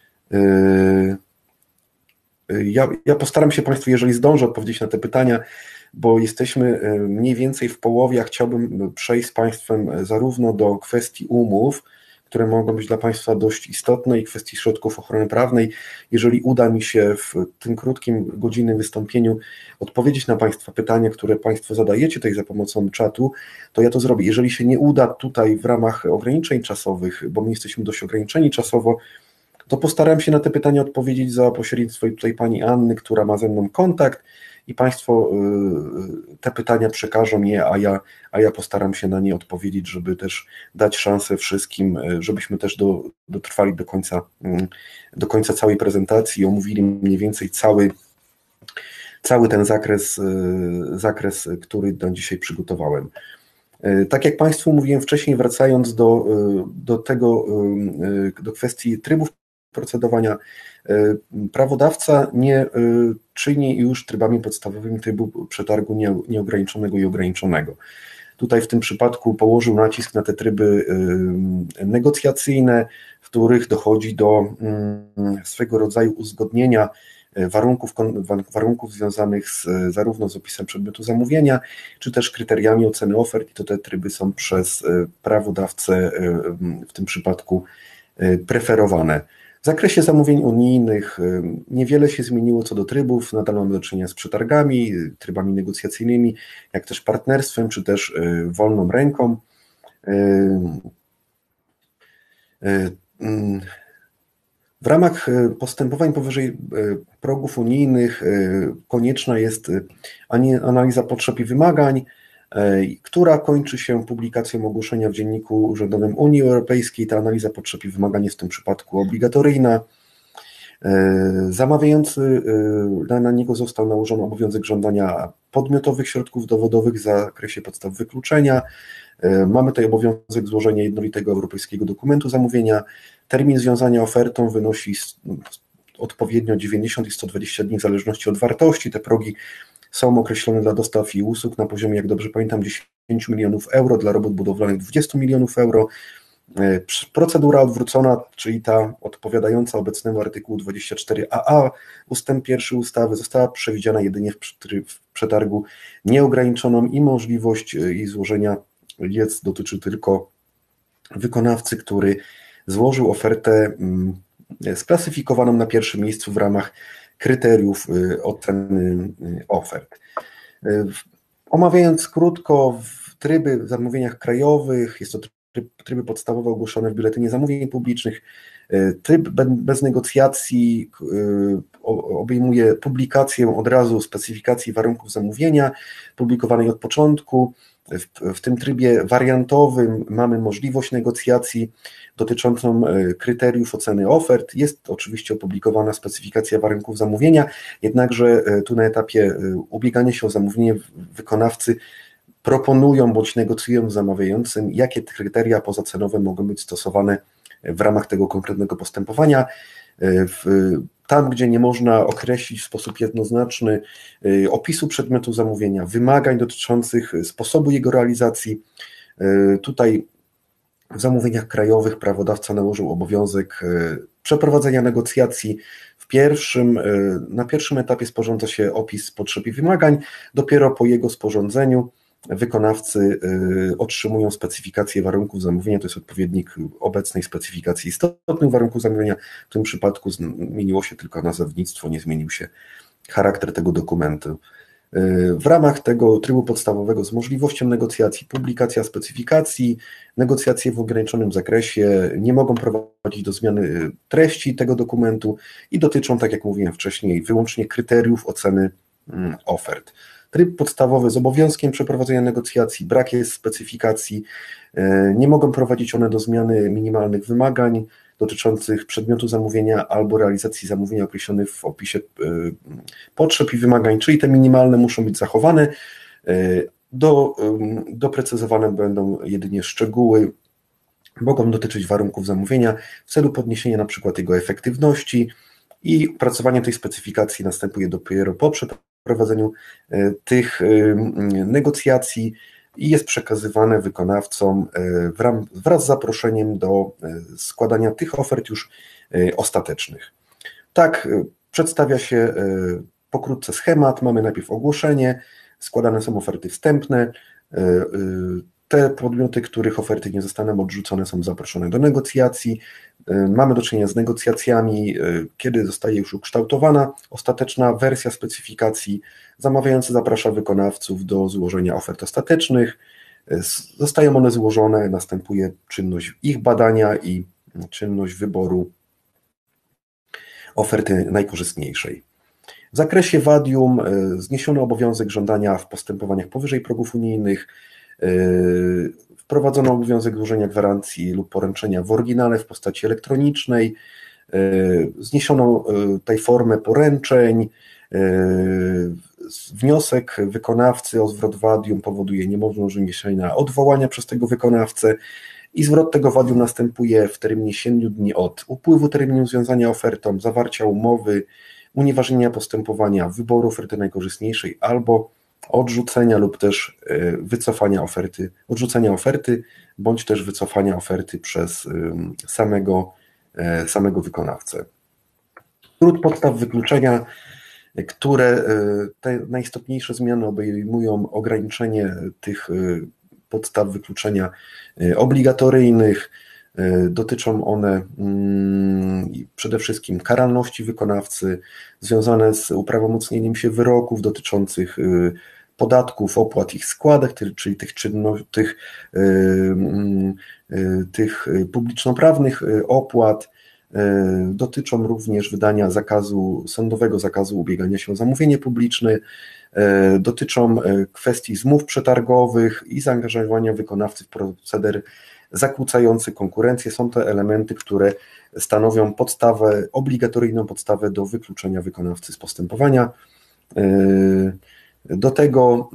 Speaker 1: ja, ja postaram się Państwu, jeżeli zdążę, odpowiedzieć na te pytania, bo jesteśmy mniej więcej w połowie, a chciałbym przejść z Państwem zarówno do kwestii umów, które mogą być dla Państwa dość istotne, i kwestii środków ochrony prawnej. Jeżeli uda mi się w tym krótkim, godzinnym wystąpieniu odpowiedzieć na Państwa pytania, które Państwo zadajecie tutaj za pomocą czatu, to ja to zrobię. Jeżeli się nie uda tutaj w ramach ograniczeń czasowych, bo my jesteśmy dość ograniczeni czasowo, to postaram się na te pytania odpowiedzieć za pośrednictwem tutaj pani Anny, która ma ze mną kontakt, i Państwo te pytania przekażą je, a ja, a ja postaram się na nie odpowiedzieć, żeby też dać szansę wszystkim, żebyśmy też do, dotrwali do końca, do końca całej prezentacji, omówili mniej więcej cały, cały ten zakres, zakres, który na dzisiaj przygotowałem. Tak jak Państwu mówiłem wcześniej, wracając do, do tego, do kwestii trybów procedowania, prawodawca nie czyni już trybami podstawowymi trybu przetargu nieograniczonego i ograniczonego. Tutaj w tym przypadku położył nacisk na te tryby negocjacyjne, w których dochodzi do swego rodzaju uzgodnienia warunków, warunków związanych z, zarówno z opisem przedmiotu zamówienia, czy też kryteriami oceny ofert, i to te tryby są przez prawodawcę w tym przypadku preferowane. W zakresie zamówień unijnych niewiele się zmieniło co do trybów, nadal mamy do czynienia z przetargami, trybami negocjacyjnymi, jak też partnerstwem, czy też wolną ręką. W ramach postępowań powyżej progów unijnych konieczna jest analiza potrzeb i wymagań, która kończy się publikacją ogłoszenia w Dzienniku Urzędowym Unii Europejskiej. Ta analiza potrzeb i wymagań jest w tym przypadku obligatoryjna. Zamawiający, na niego został nałożony obowiązek żądania podmiotowych środków dowodowych w zakresie podstaw wykluczenia. Mamy tutaj obowiązek złożenia jednolitego europejskiego dokumentu zamówienia. Termin związania ofertą wynosi odpowiednio dziewięćdziesiąt i sto dwadzieścia dni w zależności od wartości. Te progi są określone dla dostaw i usług na poziomie, jak dobrze pamiętam, dziesięć milionów euro, dla robót budowlanych dwadzieścia milionów euro. Procedura odwrócona, czyli ta odpowiadająca obecnemu artykułu dwadzieścia cztery a a ustęp pierwszy ustawy, została przewidziana jedynie w przetargu nieograniczoną, i możliwość jej złożenia jest, dotyczy tylko wykonawcy, który złożył ofertę sklasyfikowaną na pierwszym miejscu w ramach kryteriów oceny ofert. Omawiając krótko tryby w zamówieniach krajowych, jest to tryby podstawowe ogłoszone w Biuletynie Zamówień Publicznych. Tryb bez negocjacji obejmuje publikację od razu specyfikacji warunków zamówienia, publikowanej od początku. W, w tym trybie wariantowym mamy możliwość negocjacji dotyczącą kryteriów oceny ofert. Jest oczywiście opublikowana specyfikacja warunków zamówienia, jednakże tu na etapie ubiegania się o zamówienie wykonawcy proponują bądź negocjują z zamawiającym, jakie kryteria pozacenowe mogą być stosowane w ramach tego konkretnego postępowania. W, tam, gdzie nie można określić w sposób jednoznaczny opisu przedmiotu zamówienia, wymagań dotyczących sposobu jego realizacji, tutaj w zamówieniach krajowych prawodawca nałożył obowiązek przeprowadzenia negocjacji. W pierwszym, na pierwszym etapie sporządza się opis potrzeb i wymagań, dopiero po jego sporządzeniu wykonawcy otrzymują specyfikację warunków zamówienia, to jest odpowiednik obecnej specyfikacji istotnych warunków zamówienia. W tym przypadku zmieniło się tylko nazewnictwo, nie zmienił się charakter tego dokumentu. W ramach tego trybu podstawowego z możliwością negocjacji, publikacja specyfikacji, negocjacje w ograniczonym zakresie nie mogą prowadzić do zmiany treści tego dokumentu i dotyczą, tak jak mówiłem wcześniej, wyłącznie kryteriów oceny ofert. Tryb podstawowy z obowiązkiem przeprowadzenia negocjacji, brak jest specyfikacji, nie mogą prowadzić one do zmiany minimalnych wymagań dotyczących przedmiotu zamówienia albo realizacji zamówienia określonych w opisie potrzeb i wymagań, czyli te minimalne muszą być zachowane. Do, doprecyzowane będą jedynie szczegóły, mogą dotyczyć warunków zamówienia w celu podniesienia na przykład jego efektywności, i opracowanie tej specyfikacji następuje dopiero po przeprowadzeniu tych negocjacji i jest przekazywane wykonawcom w ram, wraz z zaproszeniem do składania tych ofert już ostatecznych. Tak przedstawia się pokrótce schemat. Mamy najpierw ogłoszenie, składane są oferty wstępne. Te podmioty, których oferty nie zostaną odrzucone, są zaproszone do negocjacji. Mamy do czynienia z negocjacjami, kiedy zostaje już ukształtowana ostateczna wersja specyfikacji. Zamawiający zaprasza wykonawców do złożenia ofert ostatecznych. Zostają one złożone, następuje czynność ich badania i czynność wyboru oferty najkorzystniejszej. W zakresie wadium zniesiono obowiązek żądania w postępowaniach powyżej progów unijnych, wprowadzono obowiązek złożenia gwarancji lub poręczenia w oryginale w postaci elektronicznej, zniesiono tej formę poręczeń, wniosek wykonawcy o zwrot wadium powoduje niemożność odwołania przez tego wykonawcę i zwrot tego wadium następuje w terminie siedmiu dni od upływu terminu związania ofertą, zawarcia umowy, unieważnienia postępowania, wyboru oferty najkorzystniejszej albo odrzucenia lub też wycofania oferty, odrzucenia oferty bądź też wycofania oferty przez samego, samego wykonawcę. Wśród podstaw wykluczenia, które te najistotniejsze zmiany obejmują ograniczenie tych podstaw wykluczenia obligatoryjnych, dotyczą one przede wszystkim karalności wykonawcy związane z uprawomocnieniem się wyroków dotyczących podatków, opłat, ich składek, czyli tych, czynności, tych, tych publiczno-prawnych opłat. Dotyczą również wydania zakazu, sądowego zakazu ubiegania się o zamówienie publiczne, dotyczą kwestii zmów przetargowych i zaangażowania wykonawcy w proceder zakłócający konkurencję. Są to elementy, które stanowią podstawę, obligatoryjną podstawę do wykluczenia wykonawcy z postępowania. Do tego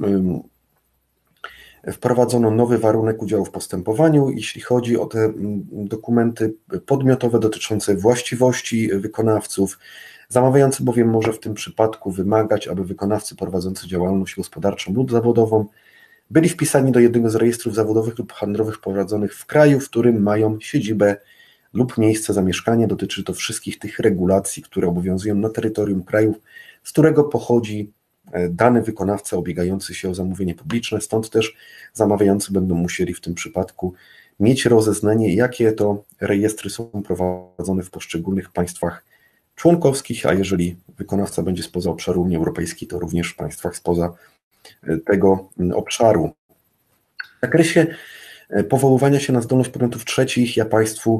Speaker 1: wprowadzono nowy warunek udziału w postępowaniu, jeśli chodzi o te dokumenty podmiotowe dotyczące właściwości wykonawców. Zamawiający bowiem może w tym przypadku wymagać, aby wykonawcy prowadzący działalność gospodarczą lub zawodową byli wpisani do jednego z rejestrów zawodowych lub handlowych prowadzonych w kraju, w którym mają siedzibę lub miejsce zamieszkania. Dotyczy to wszystkich tych regulacji, które obowiązują na terytorium kraju, z którego pochodzi dany wykonawca ubiegający się o zamówienie publiczne, stąd też zamawiający będą musieli w tym przypadku mieć rozeznanie, jakie to rejestry są prowadzone w poszczególnych państwach członkowskich, a jeżeli wykonawca będzie spoza obszaru Unii Europejskiej, to również w państwach spoza tego obszaru. W zakresie powoływania się na zdolność podmiotów trzecich ja Państwu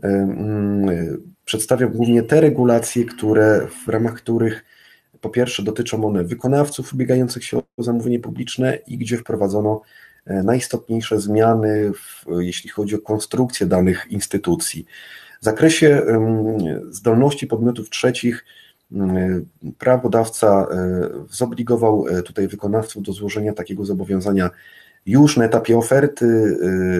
Speaker 1: przedstawiam głównie te regulacje, które, w ramach których po pierwsze dotyczą one wykonawców ubiegających się o zamówienie publiczne i gdzie wprowadzono najistotniejsze zmiany, w, jeśli chodzi o konstrukcję danych instytucji. W zakresie zdolności podmiotów trzecich prawodawca zobligował tutaj wykonawców do złożenia takiego zobowiązania już na etapie oferty,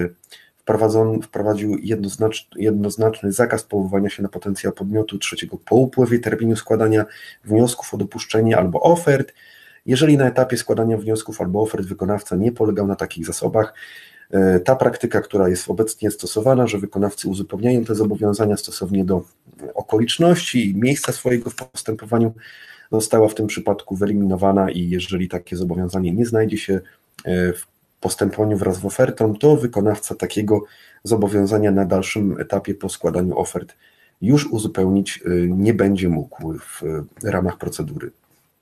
Speaker 1: wprowadził jednoznaczny, jednoznaczny zakaz powoływania się na potencjał podmiotu trzeciego po upływie terminu składania wniosków o dopuszczenie albo ofert. Jeżeli na etapie składania wniosków albo ofert wykonawca nie polegał na takich zasobach, ta praktyka, która jest obecnie stosowana, że wykonawcy uzupełniają te zobowiązania stosownie do okoliczności i miejsca swojego w postępowaniu, została w tym przypadku wyeliminowana i jeżeli takie zobowiązanie nie znajdzie się w postępowaniu wraz z ofertą, to wykonawca takiego zobowiązania na dalszym etapie po składaniu ofert już uzupełnić nie będzie mógł w ramach procedury.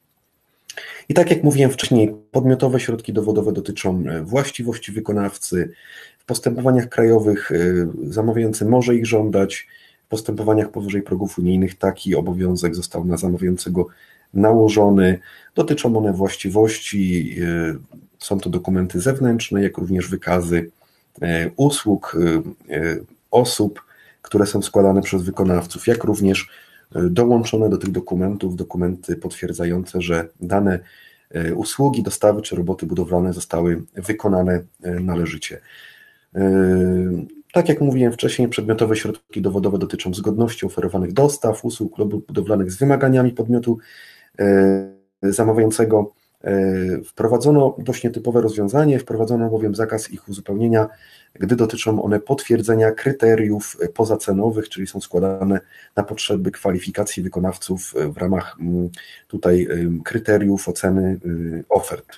Speaker 1: I tak jak mówiłem wcześniej, podmiotowe środki dowodowe dotyczą właściwości wykonawcy. W postępowaniach krajowych zamawiający może ich żądać. W postępowaniach powyżej progów unijnych taki obowiązek został na zamawiającego nałożony. Dotyczą one właściwości, są to dokumenty zewnętrzne, jak również wykazy usług, osób, które są składane przez wykonawców, jak również dołączone do tych dokumentów dokumenty potwierdzające, że dane usługi, dostawy czy roboty budowlane zostały wykonane należycie. Tak jak mówiłem wcześniej, przedmiotowe środki dowodowe dotyczą zgodności oferowanych dostaw, usług lub budowlanych z wymaganiami podmiotu zamawiającego. Wprowadzono dość nietypowe rozwiązanie, wprowadzono bowiem zakaz ich uzupełnienia, gdy dotyczą one potwierdzenia kryteriów pozacenowych, czyli są składane na potrzeby kwalifikacji wykonawców w ramach tutaj kryteriów oceny ofert.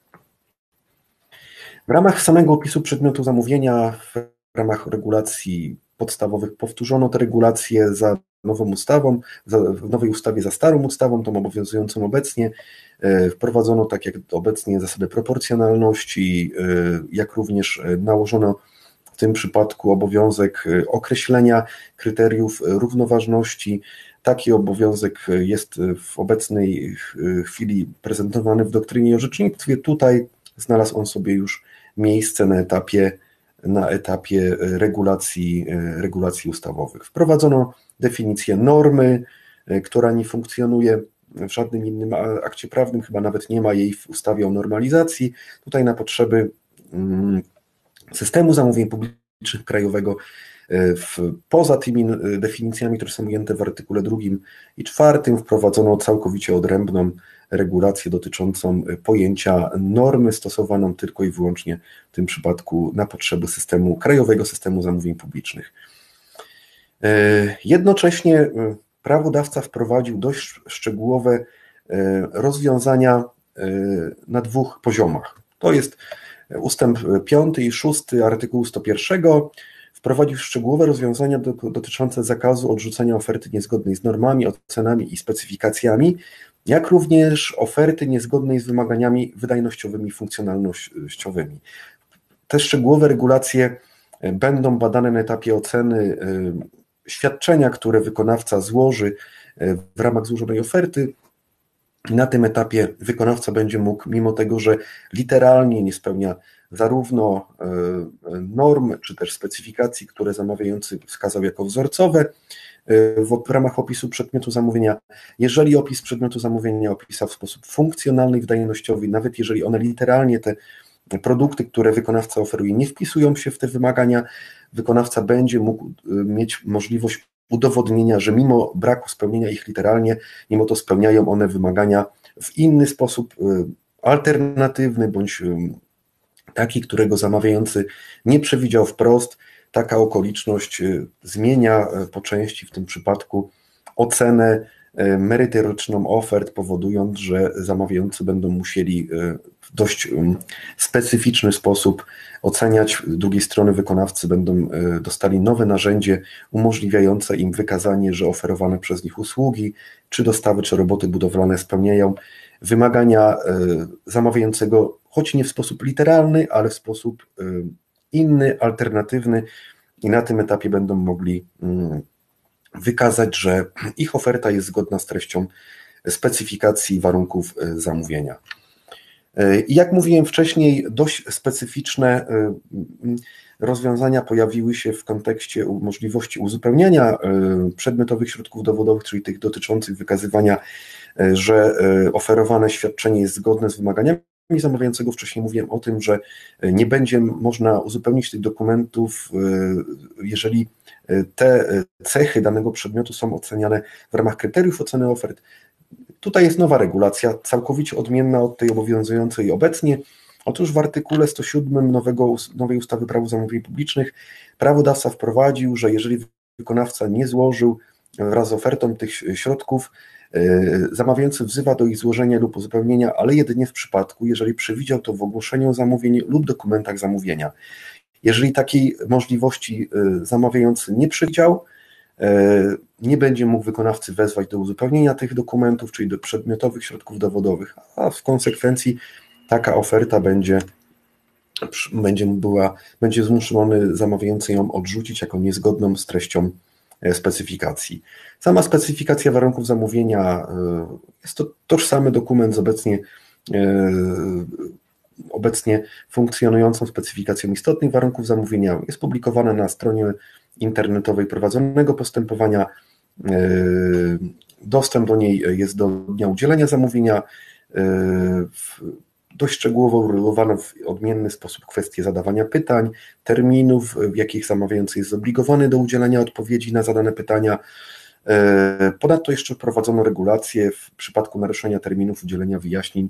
Speaker 1: W ramach samego opisu przedmiotu zamówienia, w ramach regulacji podstawowych powtórzono te regulacje za nową ustawą, za, w nowej ustawie za starą ustawą, tą obowiązującą obecnie. Wprowadzono, tak jak obecnie, zasadę proporcjonalności, jak również nałożono w tym przypadku obowiązek określenia kryteriów równoważności. Taki obowiązek jest w obecnej chwili prezentowany w doktrynie i orzecznictwie. Tutaj znalazł on sobie już miejsce na etapie, na etapie regulacji, regulacji ustawowych. Wprowadzono definicję normy, która nie funkcjonuje w żadnym innym akcie prawnym, chyba nawet nie ma jej w ustawie o normalizacji. Tutaj na potrzeby systemu zamówień publicznych krajowego, w, poza tymi definicjami, które są ujęte w artykule drugim i czwartym, wprowadzono całkowicie odrębną regulację dotyczącą pojęcia normy, stosowaną tylko i wyłącznie w tym przypadku na potrzeby systemu krajowego systemu zamówień publicznych. Jednocześnie prawodawca wprowadził dość szczegółowe rozwiązania na dwóch poziomach. To jest ustęp piąty i szósty artykułu sto jeden. Wprowadził szczegółowe rozwiązania dotyczące zakazu odrzucenia oferty niezgodnej z normami, ocenami i specyfikacjami, jak również oferty niezgodnej z wymaganiami wydajnościowymi i funkcjonalnościowymi. Te szczegółowe regulacje będą badane na etapie oceny świadczenia, które wykonawca złoży w ramach złożonej oferty. Na tym etapie wykonawca będzie mógł, mimo tego, że literalnie nie spełnia zarówno norm, czy też specyfikacji, które zamawiający wskazał jako wzorcowe w ramach opisu przedmiotu zamówienia, jeżeli opis przedmiotu zamówienia opisał w sposób funkcjonalny i wydajnościowy, nawet jeżeli one literalnie, te produkty, które wykonawca oferuje, nie wpisują się w te wymagania, wykonawca będzie mógł mieć możliwość udowodnienia, że mimo braku spełnienia ich literalnie, mimo to spełniają one wymagania w inny sposób, alternatywny bądź taki, którego zamawiający nie przewidział wprost. Taka okoliczność zmienia po części w tym przypadku ocenę merytoryczną ofert, powodując, że zamawiający będą musieli w dość specyficzny sposób oceniać. Z drugiej strony wykonawcy będą dostali nowe narzędzie umożliwiające im wykazanie, że oferowane przez nich usługi, czy dostawy, czy roboty budowlane spełniają wymagania zamawiającego, choć nie w sposób literalny, ale w sposób inny, alternatywny, i na tym etapie będą mogli wykazać, że ich oferta jest zgodna z treścią specyfikacji warunków zamówienia. I jak mówiłem wcześniej, dość specyficzne rozwiązania pojawiły się w kontekście możliwości uzupełniania przedmiotowych środków dowodowych, czyli tych dotyczących wykazywania, że oferowane świadczenie jest zgodne z wymaganiami zamawiającego. Wcześniej mówiłem o tym, że nie będzie można uzupełnić tych dokumentów, jeżeli te cechy danego przedmiotu są oceniane w ramach kryteriów oceny ofert. Tutaj jest nowa regulacja, całkowicie odmienna od tej obowiązującej obecnie. Otóż w artykule sto siedem nowego, nowej ustawy Prawo zamówień publicznych prawodawca wprowadził, że jeżeli wykonawca nie złożył wraz z ofertą tych środków, zamawiający wzywa do ich złożenia lub uzupełnienia, ale jedynie w przypadku, jeżeli przewidział to w ogłoszeniu zamówień lub dokumentach zamówienia. Jeżeli takiej możliwości zamawiający nie przewidział, nie będzie mógł wykonawcy wezwać do uzupełnienia tych dokumentów, czyli do przedmiotowych środków dowodowych, a w konsekwencji taka oferta będzie, będzie, była, będzie zmuszony zamawiający ją odrzucić jako niezgodną z treścią specyfikacji. Sama specyfikacja warunków zamówienia jest to tożsamy dokument z obecnie, obecnie funkcjonującą specyfikacją istotnych warunków zamówienia. Jest publikowana na stronie internetowej prowadzonego postępowania. Dostęp do niej jest do dnia udzielenia zamówienia. Dość szczegółowo uregulowano w odmienny sposób kwestie zadawania pytań, terminów, w jakich zamawiający jest zobligowany do udzielenia odpowiedzi na zadane pytania. Ponadto jeszcze wprowadzono regulacje w przypadku naruszenia terminów udzielenia wyjaśnień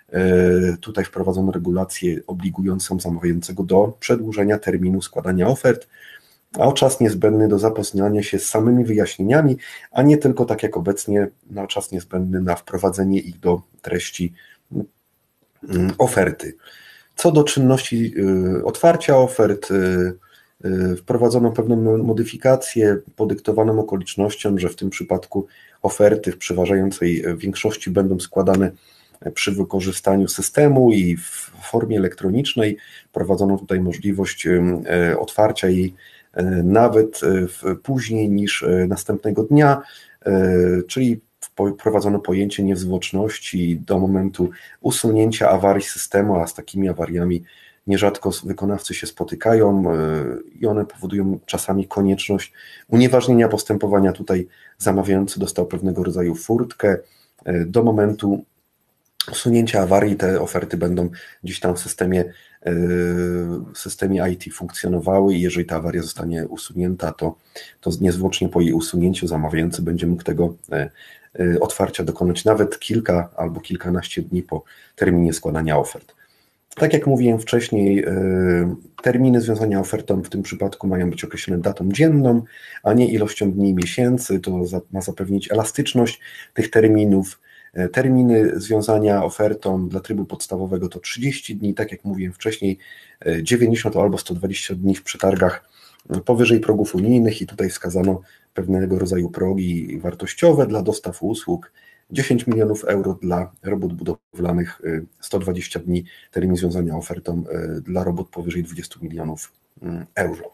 Speaker 1: Tutaj wprowadzono regulację obligującą zamawiającego do przedłużenia terminu składania ofert, a o czas niezbędny do zapoznania się z samymi wyjaśnieniami, a nie tylko tak jak obecnie na czas niezbędny na wprowadzenie ich do treści oferty. Co do czynności otwarcia ofert, wprowadzono pewną modyfikację podyktowaną okolicznością, że w tym przypadku oferty w przeważającej większości będą składane przy wykorzystaniu systemu i w formie elektronicznej. Wprowadzono tutaj możliwość otwarcia jej nawet później niż następnego dnia, czyli wprowadzono pojęcie niezwłoczności do momentu usunięcia awarii systemu, a z takimi awariami nierzadko wykonawcy się spotykają i one powodują czasami konieczność unieważnienia postępowania. Tutaj zamawiający dostał pewnego rodzaju furtkę. Do momentu usunięcia awarii te oferty będą gdzieś tam w systemie, w systemie I T funkcjonowały i jeżeli ta awaria zostanie usunięta, to, to niezwłocznie po jej usunięciu zamawiający będzie mógł tego otwarcia dokonać nawet kilka albo kilkanaście dni po terminie składania ofert. Tak jak mówiłem wcześniej, terminy związania ofertą w tym przypadku mają być określone datą dzienną, a nie ilością dni i miesięcy. To ma zapewnić elastyczność tych terminów. Terminy związania ofertą dla trybu podstawowego to trzydzieści dni, tak jak mówiłem wcześniej, dziewięćdziesiąt albo sto dwadzieścia dni w przetargach powyżej progów unijnych i tutaj wskazano pewnego rodzaju progi wartościowe dla dostaw usług, dziesięć milionów euro dla robót budowlanych, sto dwadzieścia dni termin związania ofertą dla robót powyżej dwadzieścia milionów euro.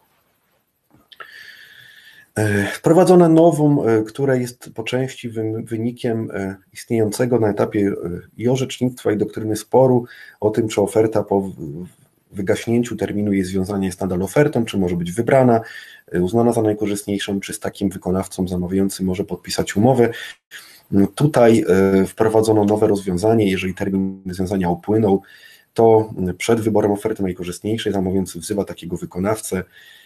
Speaker 1: Wprowadzono nową, które jest po części wynikiem istniejącego na etapie i orzecznictwa i doktryny sporu o tym, czy oferta po wygaśnięciu terminu jej związania jest nadal ofertą, czy może być wybrana, uznana za najkorzystniejszą, czy z takim wykonawcą zamawiający może podpisać umowę. Tutaj wprowadzono nowe rozwiązanie, jeżeli termin związania upłynął, to przed wyborem oferty najkorzystniejszej zamawiający wzywa takiego wykonawcę,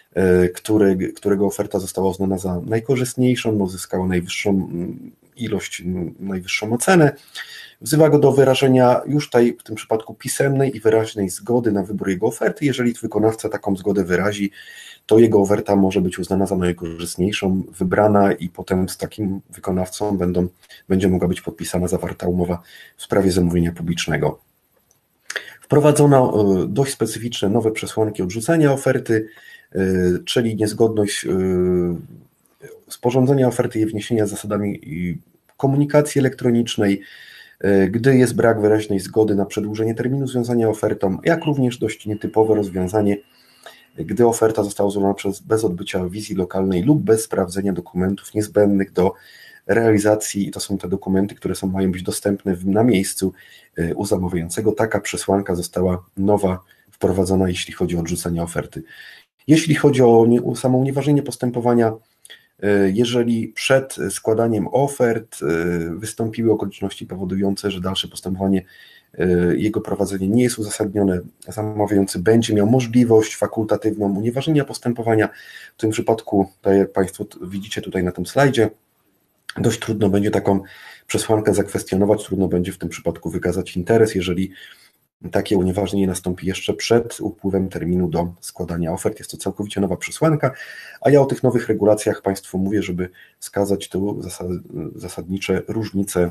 Speaker 1: który, którego oferta została uznana za najkorzystniejszą, uzyskała najwyższą ilość, najwyższą ocenę. Wzywa go do wyrażenia już tej, w tym przypadku pisemnej i wyraźnej zgody na wybór jego oferty. Jeżeli wykonawca taką zgodę wyrazi, to jego oferta może być uznana za najkorzystniejszą, wybrana i potem z takim wykonawcą będą, będzie mogła być podpisana zawarta umowa w sprawie zamówienia publicznego. Wprowadzono dość specyficzne nowe przesłanki odrzucenia oferty, czyli niezgodność sporządzenia oferty i wniesienia z zasadami komunikacji elektronicznej, gdy jest brak wyraźnej zgody na przedłużenie terminu związania ofertą, jak również dość nietypowe rozwiązanie, gdy oferta została złożona przez, bez odbycia wizji lokalnej lub bez sprawdzenia dokumentów niezbędnych do realizacji, to są te dokumenty, które są, mają być dostępne na miejscu u zamawiającego. Taka przesłanka została nowa wprowadzona, jeśli chodzi o odrzucenie oferty. Jeśli chodzi o nie, samo unieważnienie postępowania, jeżeli przed składaniem ofert wystąpiły okoliczności powodujące, że dalsze postępowanie, jego prowadzenie nie jest uzasadnione, zamawiający będzie miał możliwość fakultatywną unieważnienia postępowania. W tym przypadku, tak jak Państwo widzicie tutaj na tym slajdzie, dość trudno będzie taką przesłankę zakwestionować, trudno będzie w tym przypadku wykazać interes, jeżeli takie unieważnienie nastąpi jeszcze przed upływem terminu do składania ofert. Jest to całkowicie nowa przesłanka, a ja o tych nowych regulacjach Państwu mówię, żeby wskazać tu zasadnicze różnice,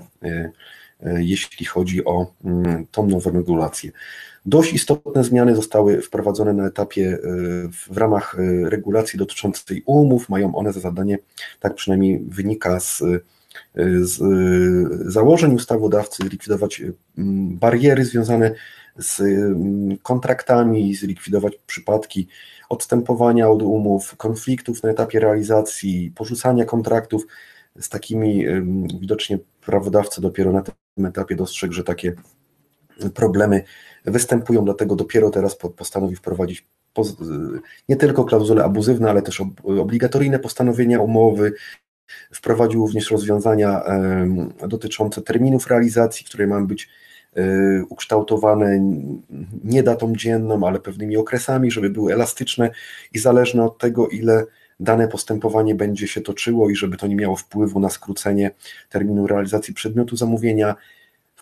Speaker 1: jeśli chodzi o tą nową regulację. Dość istotne zmiany zostały wprowadzone na etapie w ramach regulacji dotyczącej umów. Mają one za zadanie, tak przynajmniej wynika z, z założeń ustawodawcy, zlikwidować bariery związane z kontraktami, zlikwidować przypadki odstępowania od umów, konfliktów na etapie realizacji, porzucania kontraktów. Z takimi widocznie prawodawca dopiero na tym etapie dostrzegł, że takie problemy występują, dlatego dopiero teraz postanowił wprowadzić nie tylko klauzule abuzywne, ale też obligatoryjne postanowienia umowy. Wprowadził również rozwiązania dotyczące terminów realizacji, które mają być ukształtowane nie datą dzienną, ale pewnymi okresami, żeby były elastyczne i zależne od tego, ile dane postępowanie będzie się toczyło i żeby to nie miało wpływu na skrócenie terminu realizacji przedmiotu zamówienia.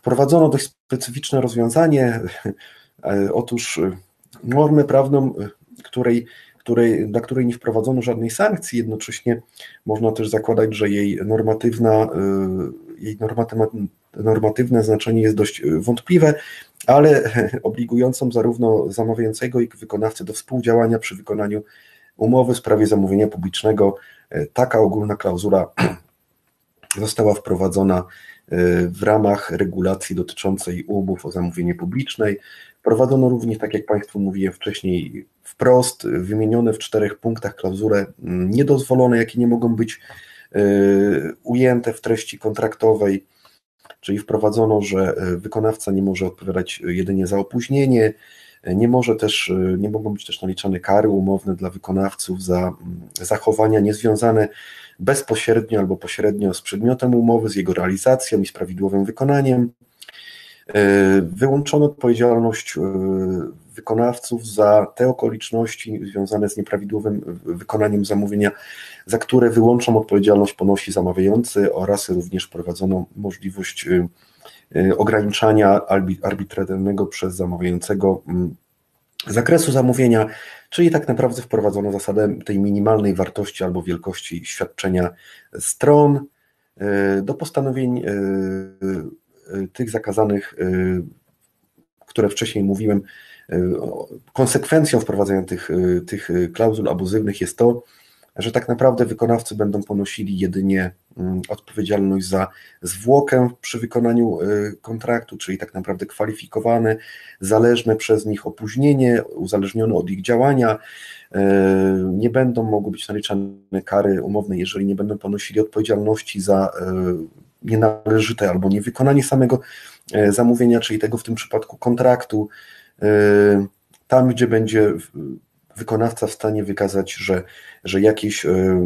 Speaker 1: Wprowadzono dość specyficzne rozwiązanie. Otóż normę prawną, której, której, dla której nie wprowadzono żadnej sankcji, jednocześnie można też zakładać, że jej normatywna, jej normatywne znaczenie jest dość wątpliwe, ale obligującą zarówno zamawiającego, jak i wykonawcę do współdziałania przy wykonaniu umowy w sprawie zamówienia publicznego. Taka ogólna klauzula została wprowadzona w ramach regulacji dotyczącej umów o zamówienie publicznej. Wprowadzono również, tak jak Państwu mówiłem wcześniej, wprost wymienione w czterech punktach klauzule niedozwolone, jakie nie mogą być ujęte w treści kontraktowej, czyli wprowadzono, że wykonawca nie może odpowiadać jedynie za opóźnienie, nie może też, nie mogą być też naliczane kary umowne dla wykonawców za zachowania niezwiązane bezpośrednio albo pośrednio z przedmiotem umowy, z jego realizacją i z prawidłowym wykonaniem. Wyłączono odpowiedzialność wykonawców za te okoliczności związane z nieprawidłowym wykonaniem zamówienia, za które wyłączną odpowiedzialność ponosi zamawiający, oraz również wprowadzono możliwość ograniczania arbitralnego przez zamawiającego zakresu zamówienia, czyli tak naprawdę wprowadzono zasadę tej minimalnej wartości albo wielkości świadczenia stron do postanowień tych zakazanych, które wcześniej mówiłem. Konsekwencją wprowadzenia tych, tych klauzul abuzywnych jest to, że tak naprawdę wykonawcy będą ponosili jedynie odpowiedzialność za zwłokę przy wykonaniu kontraktu, czyli tak naprawdę kwalifikowane, zależne przez nich opóźnienie, uzależnione od ich działania. Nie będą mogły być naliczane kary umowne, jeżeli nie będą ponosili odpowiedzialności za nienależyte albo niewykonanie samego zamówienia, czyli tego w tym przypadku kontraktu. Tam, gdzie będzie wykonawca w stanie wykazać, że, że jakieś,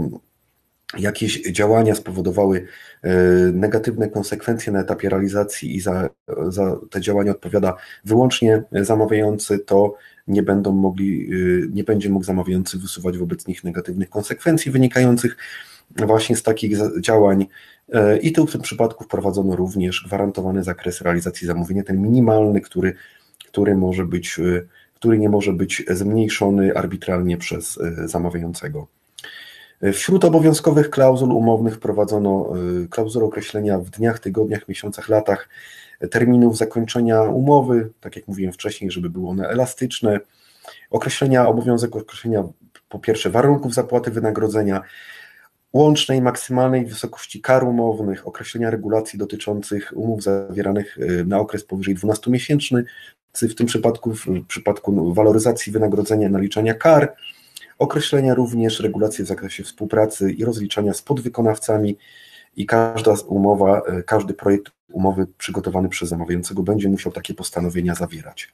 Speaker 1: jakieś działania spowodowały negatywne konsekwencje na etapie realizacji i za, za te działania odpowiada wyłącznie zamawiający, to nie będą mogli, nie będzie mógł zamawiający wysuwać wobec nich negatywnych konsekwencji wynikających właśnie z takich działań. I tu w tym przypadku wprowadzono również gwarantowany zakres realizacji zamówienia, ten minimalny, który, który może być, który nie może być zmniejszony arbitralnie przez zamawiającego. Wśród obowiązkowych klauzul umownych wprowadzono klauzulę określenia w dniach, tygodniach, miesiącach, latach terminów zakończenia umowy, tak jak mówiłem wcześniej, żeby były one elastyczne. Określenia, obowiązek określenia po pierwsze warunków zapłaty wynagrodzenia, łącznej maksymalnej wysokości kar umownych, określenia regulacji dotyczących umów zawieranych na okres powyżej dwunastomiesięczny, w tym przypadku, w przypadku waloryzacji wynagrodzenia, naliczania kar, określenia również regulacji w zakresie współpracy i rozliczania z podwykonawcami, i każda umowa, każdy projekt umowy przygotowany przez zamawiającego będzie musiał takie postanowienia zawierać.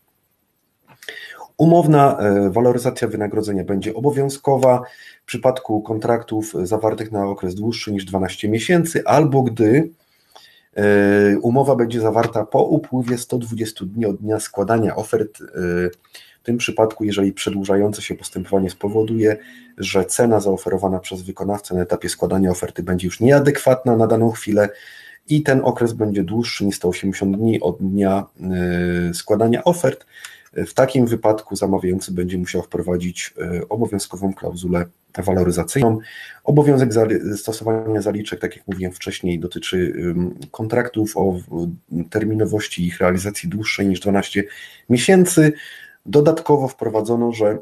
Speaker 1: Umowna waloryzacja wynagrodzenia będzie obowiązkowa w przypadku kontraktów zawartych na okres dłuższy niż dwanaście miesięcy, albo gdy umowa będzie zawarta po upływie stu dwudziestu dni od dnia składania ofert. W tym przypadku, jeżeli przedłużające się postępowanie spowoduje, że cena zaoferowana przez wykonawcę na etapie składania oferty będzie już nieadekwatna na daną chwilę i ten okres będzie dłuższy niż sto osiemdziesiąt dni od dnia składania ofert, w takim wypadku zamawiający będzie musiał wprowadzić obowiązkową klauzulę waloryzacyjną. Obowiązek stosowania zaliczek, tak jak mówiłem wcześniej, dotyczy kontraktów o terminowości ich realizacji dłuższej niż dwanaście miesięcy. Dodatkowo wprowadzono, że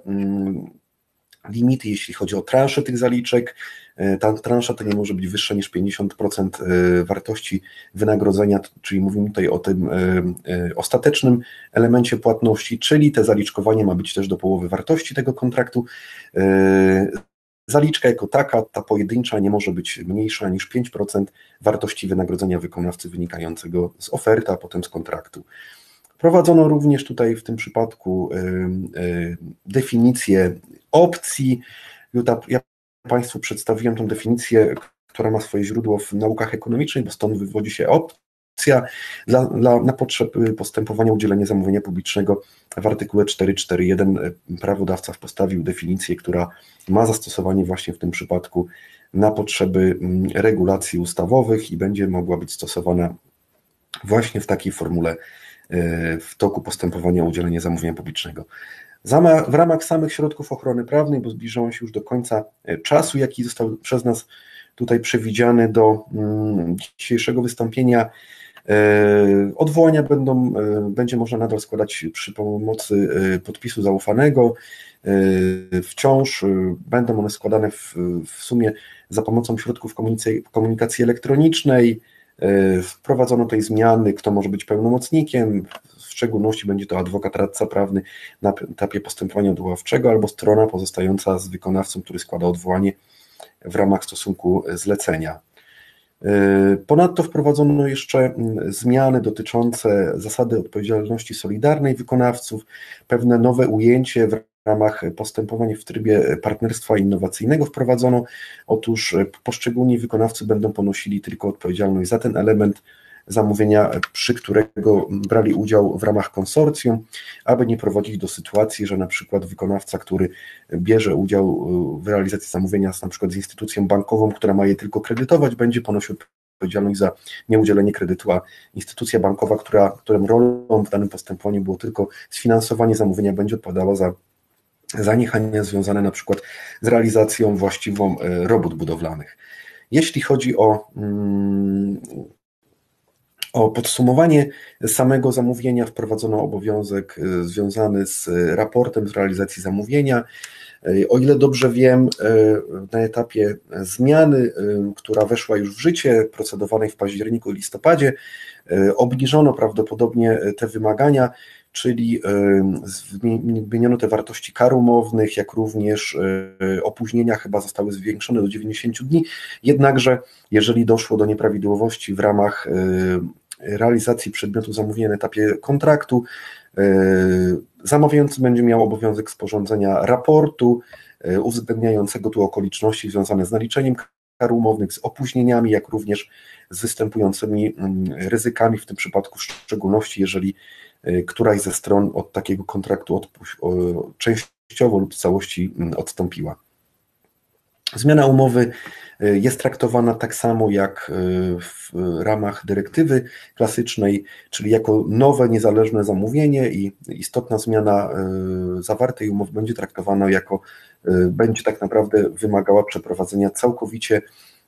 Speaker 1: limity, jeśli chodzi o transze tych zaliczek, ta transza to nie może być wyższa niż pięćdziesiąt procent wartości wynagrodzenia, czyli mówimy tutaj o tym ostatecznym elemencie płatności, czyli te zaliczkowanie ma być też do połowy wartości tego kontraktu. Zaliczka jako taka, ta pojedyncza, nie może być mniejsza niż pięć procent wartości wynagrodzenia wykonawcy wynikającego z oferty, a potem z kontraktu. Wprowadzono również tutaj w tym przypadku definicję opcji. Ja Państwu przedstawiłem tę definicję, która ma swoje źródło w naukach ekonomicznych, bo stąd wywodzi się opcja dla, dla, na potrzeby postępowania udzielenia zamówienia publicznego. W artykule cztery cztery jeden prawodawca postawił definicję, która ma zastosowanie właśnie w tym przypadku na potrzeby regulacji ustawowych i będzie mogła być stosowana właśnie w takiej formule w toku postępowania o udzielenie zamówienia publicznego. W ramach samych środków ochrony prawnej, bo zbliżało się już do końca czasu, jaki został przez nas tutaj przewidziany do dzisiejszego wystąpienia, odwołania będą, będzie można nadal składać przy pomocy podpisu zaufanego. Wciąż będą one składane w, w sumie za pomocą środków komunikacji, komunikacji elektronicznej. Wprowadzono tutaj zmiany, kto może być pełnomocnikiem, w szczególności będzie to adwokat, radca prawny na etapie postępowania odwoławczego albo strona pozostająca z wykonawcą, który składa odwołanie w ramach stosunku zlecenia. Ponadto wprowadzono jeszcze zmiany dotyczące zasady odpowiedzialności solidarnej wykonawców, pewne nowe ujęcie w ramach postępowań w trybie partnerstwa innowacyjnego wprowadzono. Otóż poszczególni wykonawcy będą ponosili tylko odpowiedzialność za ten element zamówienia, przy którego brali udział w ramach konsorcjum, aby nie prowadzić do sytuacji, że na przykład wykonawca, który bierze udział w realizacji zamówienia z, na przykład z instytucją bankową, która ma je tylko kredytować, będzie ponosił odpowiedzialność za nieudzielenie kredytu, a instytucja bankowa, która, którą rolą w danym postępowaniu było tylko sfinansowanie zamówienia, będzie odpowiadała za zaniechania związane na przykład z realizacją właściwą robót budowlanych. Jeśli chodzi o, o podsumowanie samego zamówienia, wprowadzono obowiązek związany z raportem z realizacji zamówienia. O ile dobrze wiem, na etapie zmiany, która weszła już w życie, procedowanej w październiku i listopadzie, obniżono prawdopodobnie te wymagania, czyli zmieniono te wartości kar umownych, jak również opóźnienia chyba zostały zwiększone do dziewięćdziesięciu dni, jednakże jeżeli doszło do nieprawidłowości w ramach realizacji przedmiotu zamówienia na etapie kontraktu, zamawiający będzie miał obowiązek sporządzenia raportu uwzględniającego tu okoliczności związane z naliczeniem kar umownych, z opóźnieniami, jak również z występującymi ryzykami, w tym przypadku w szczególności, jeżeli któraś ze stron od takiego kontraktu odpuś, częściowo lub w całości odstąpiła. Zmiana umowy jest traktowana tak samo jak w ramach dyrektywy klasycznej, czyli jako nowe, niezależne zamówienie i istotna zmiana zawartej umowy będzie traktowana jako, będzie tak naprawdę wymagała przeprowadzenia całkowicie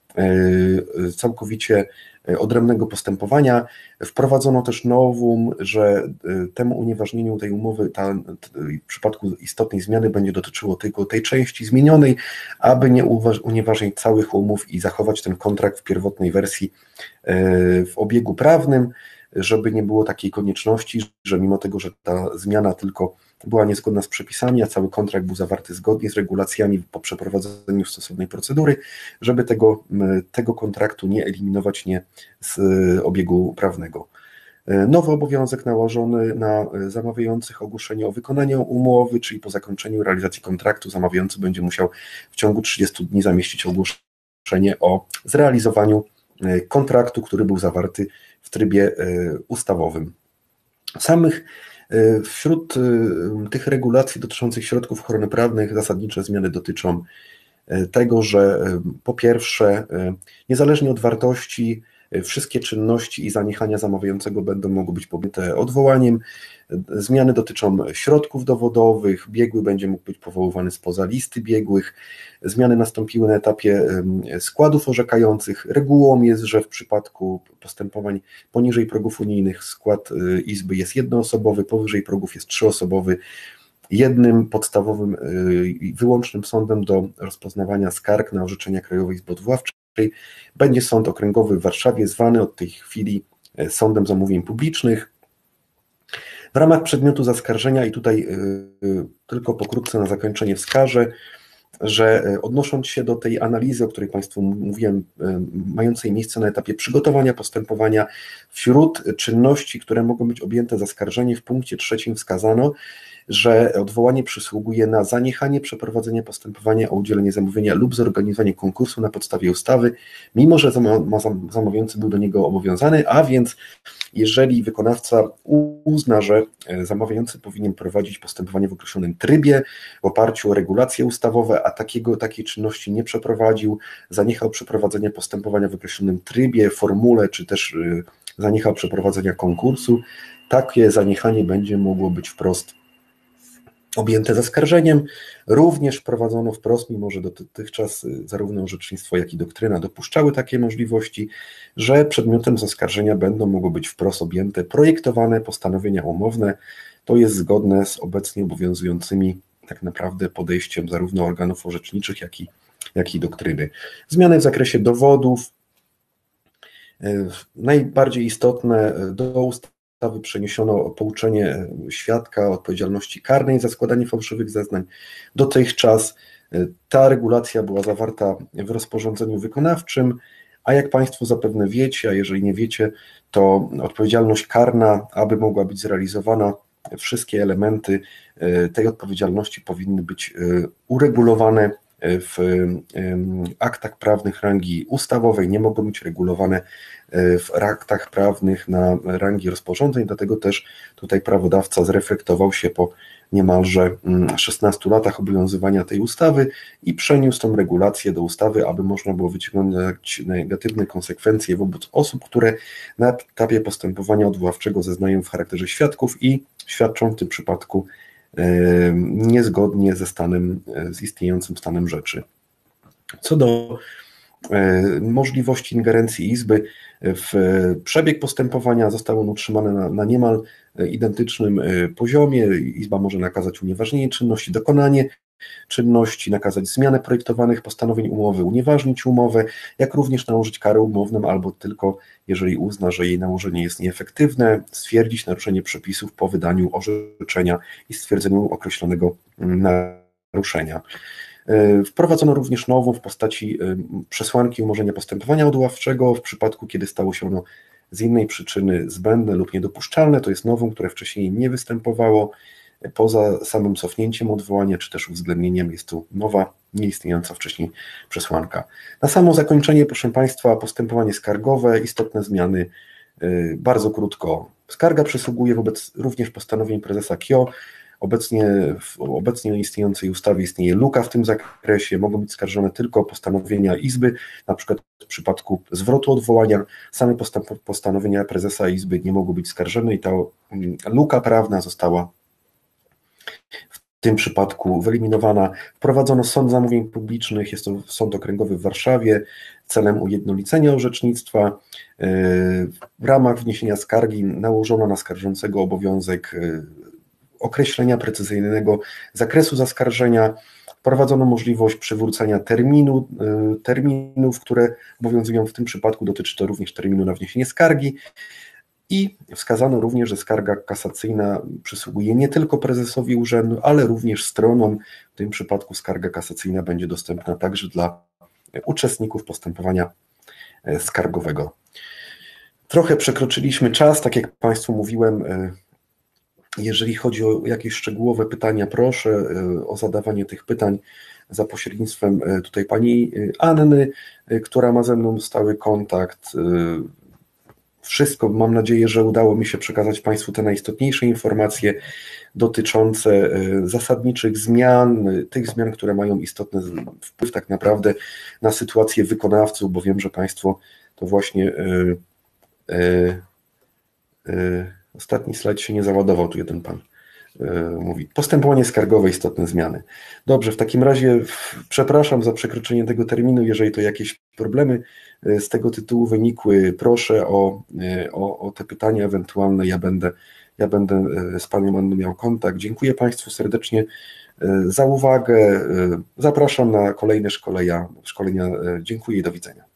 Speaker 1: całkowicie odrębnego postępowania. Wprowadzono też nowum, że temu unieważnieniu tej umowy ta, w przypadku istotnej zmiany będzie dotyczyło tylko tej części zmienionej, aby nie unieważnić całych umów i zachować ten kontrakt w pierwotnej wersji w obiegu prawnym, żeby nie było takiej konieczności, że mimo tego, że ta zmiana tylko była niezgodna z przepisami, a cały kontrakt był zawarty zgodnie z regulacjami po przeprowadzeniu stosownej procedury, żeby tego, tego kontraktu nie eliminować nie z obiegu prawnego. Nowy obowiązek nałożony na zamawiających ogłoszenie o wykonaniu umowy, czyli po zakończeniu realizacji kontraktu zamawiający będzie musiał w ciągu trzydziestu dni zamieścić ogłoszenie o zrealizowaniu kontraktu, który był zawarty w trybie ustawowym. Samych Wśród tych regulacji dotyczących środków ochrony prawnej zasadnicze zmiany dotyczą tego, że po pierwsze, niezależnie od wartości, wszystkie czynności i zaniechania zamawiającego będą mogły być podjęte odwołaniem. Zmiany dotyczą środków dowodowych, biegły będzie mógł być powoływany spoza listy biegłych. Zmiany nastąpiły na etapie składów orzekających. Regułą jest, że w przypadku postępowań poniżej progów unijnych skład izby jest jednoosobowy, powyżej progów jest trzyosobowy. Jednym podstawowym i wyłącznym sądem do rozpoznawania skarg na orzeczenia Krajowej Izby Odwoławczej będzie Sąd Okręgowy w Warszawie, zwany od tej chwili Sądem Zamówień Publicznych. W ramach przedmiotu zaskarżenia, i tutaj tylko pokrótce na zakończenie wskażę, że odnosząc się do tej analizy, o której Państwu mówiłem, mającej miejsce na etapie przygotowania postępowania, wśród czynności, które mogą być objęte zaskarżeniem, w punkcie trzecim wskazano, że odwołanie przysługuje na zaniechanie przeprowadzenia postępowania o udzielenie zamówienia lub zorganizowanie konkursu na podstawie ustawy, mimo że zamawiający był do niego obowiązany, a więc jeżeli wykonawca uzna, że zamawiający powinien prowadzić postępowanie w określonym trybie, w oparciu o regulacje ustawowe, a takiego, takiej czynności nie przeprowadził, zaniechał przeprowadzenia postępowania w określonym trybie, formule, czy też zaniechał przeprowadzenia konkursu, takie zaniechanie będzie mogło być wprost objęte zaskarżeniem. Również wprowadzono wprost, mimo że dotychczas zarówno orzecznictwo, jak i doktryna dopuszczały takie możliwości, że przedmiotem zaskarżenia będą mogły być wprost objęte projektowane postanowienia umowne. To jest zgodne z obecnie obowiązującymi tak naprawdę podejściem zarówno organów orzeczniczych, jak i, jak i doktryny. Zmiany w zakresie dowodów. Najbardziej istotne, do ustawy przeniesiono pouczenie świadka o odpowiedzialności karnej za składanie fałszywych zeznań. Dotychczas ta regulacja była zawarta w rozporządzeniu wykonawczym, a jak Państwo zapewne wiecie, a jeżeli nie wiecie, to odpowiedzialność karna, aby mogła być zrealizowana, wszystkie elementy tej odpowiedzialności powinny być uregulowane w aktach prawnych rangi ustawowej, nie mogą być regulowane w aktach prawnych na rangi rozporządzeń, dlatego też tutaj prawodawca zreflektował się po niemalże szesnastu latach obowiązywania tej ustawy i przeniósł tą regulację do ustawy, aby można było wyciągnąć negatywne konsekwencje wobec osób, które na etapie postępowania odwoławczego zeznają w charakterze świadków i świadczą w tym przypadku niezgodnie ze stanem, z istniejącym stanem rzeczy. Co do możliwości ingerencji Izby w przebieg postępowania, zostało on utrzymane na, na niemal identycznym poziomie. Izba może nakazać unieważnienie czynności, dokonanie czynności, nakazać zmianę projektowanych postanowień umowy, unieważnić umowę, jak również nałożyć karę umowną albo tylko, jeżeli uzna, że jej nałożenie jest nieefektywne, stwierdzić naruszenie przepisów po wydaniu orzeczenia i stwierdzeniu określonego naruszenia. Wprowadzono również nową w postaci przesłanki umorzenia postępowania odwoławczego w przypadku, kiedy stało się ono z innej przyczyny zbędne lub niedopuszczalne. To jest nowum, które wcześniej nie występowało. Poza samym cofnięciem odwołania, czy też uwzględnieniem, jest tu nowa, nieistniejąca wcześniej przesłanka. Na samo zakończenie, proszę Państwa, postępowanie skargowe, istotne zmiany, bardzo krótko. Skarga przysługuje wobec również postanowień prezesa K I O. Obecnie w obecnie istniejącej ustawie istnieje luka w tym zakresie, mogą być skarżone tylko postanowienia Izby, na przykład w przypadku zwrotu odwołania, same postanowienia prezesa Izby nie mogą być skarżone i ta luka prawna została w tym przypadku wyeliminowana. Wprowadzono sąd zamówień publicznych, jest to sąd okręgowy w Warszawie, celem ujednolicenia orzecznictwa. W ramach wniesienia skargi nałożono na skarżącego obowiązek określenia precyzyjnego zakresu zaskarżenia. Wprowadzono możliwość przywrócenia terminu, terminów, które obowiązują w tym przypadku, dotyczy to również terminu na wniesienie skargi. I wskazano również, że skarga kasacyjna przysługuje nie tylko prezesowi urzędu, ale również stronom. W tym przypadku skarga kasacyjna będzie dostępna także dla uczestników postępowania skargowego. Trochę przekroczyliśmy czas, tak jak Państwu mówiłem. Jeżeli chodzi o jakieś szczegółowe pytania, proszę o zadawanie tych pytań za pośrednictwem tutaj pani Anny, która ma ze mną stały kontakt. Wszystko, mam nadzieję, że udało mi się przekazać Państwu te najistotniejsze informacje dotyczące zasadniczych zmian, tych zmian, które mają istotny wpływ tak naprawdę na sytuację wykonawców, bo wiem, że Państwo to właśnie yy, yy, yy, ostatni slajd się nie załadował, tu jeden pan yy, mówi. Postępowanie skargowe, istotne zmiany. Dobrze, w takim razie przepraszam za przekroczenie tego terminu, jeżeli to jakieś problemy z tego tytułu wynikły, proszę o, o, o te pytania ewentualne, ja będę, ja będę z panią Anną miał kontakt. Dziękuję Państwu serdecznie za uwagę, zapraszam na kolejne szkolenia, szkolenia. Dziękuję i do widzenia.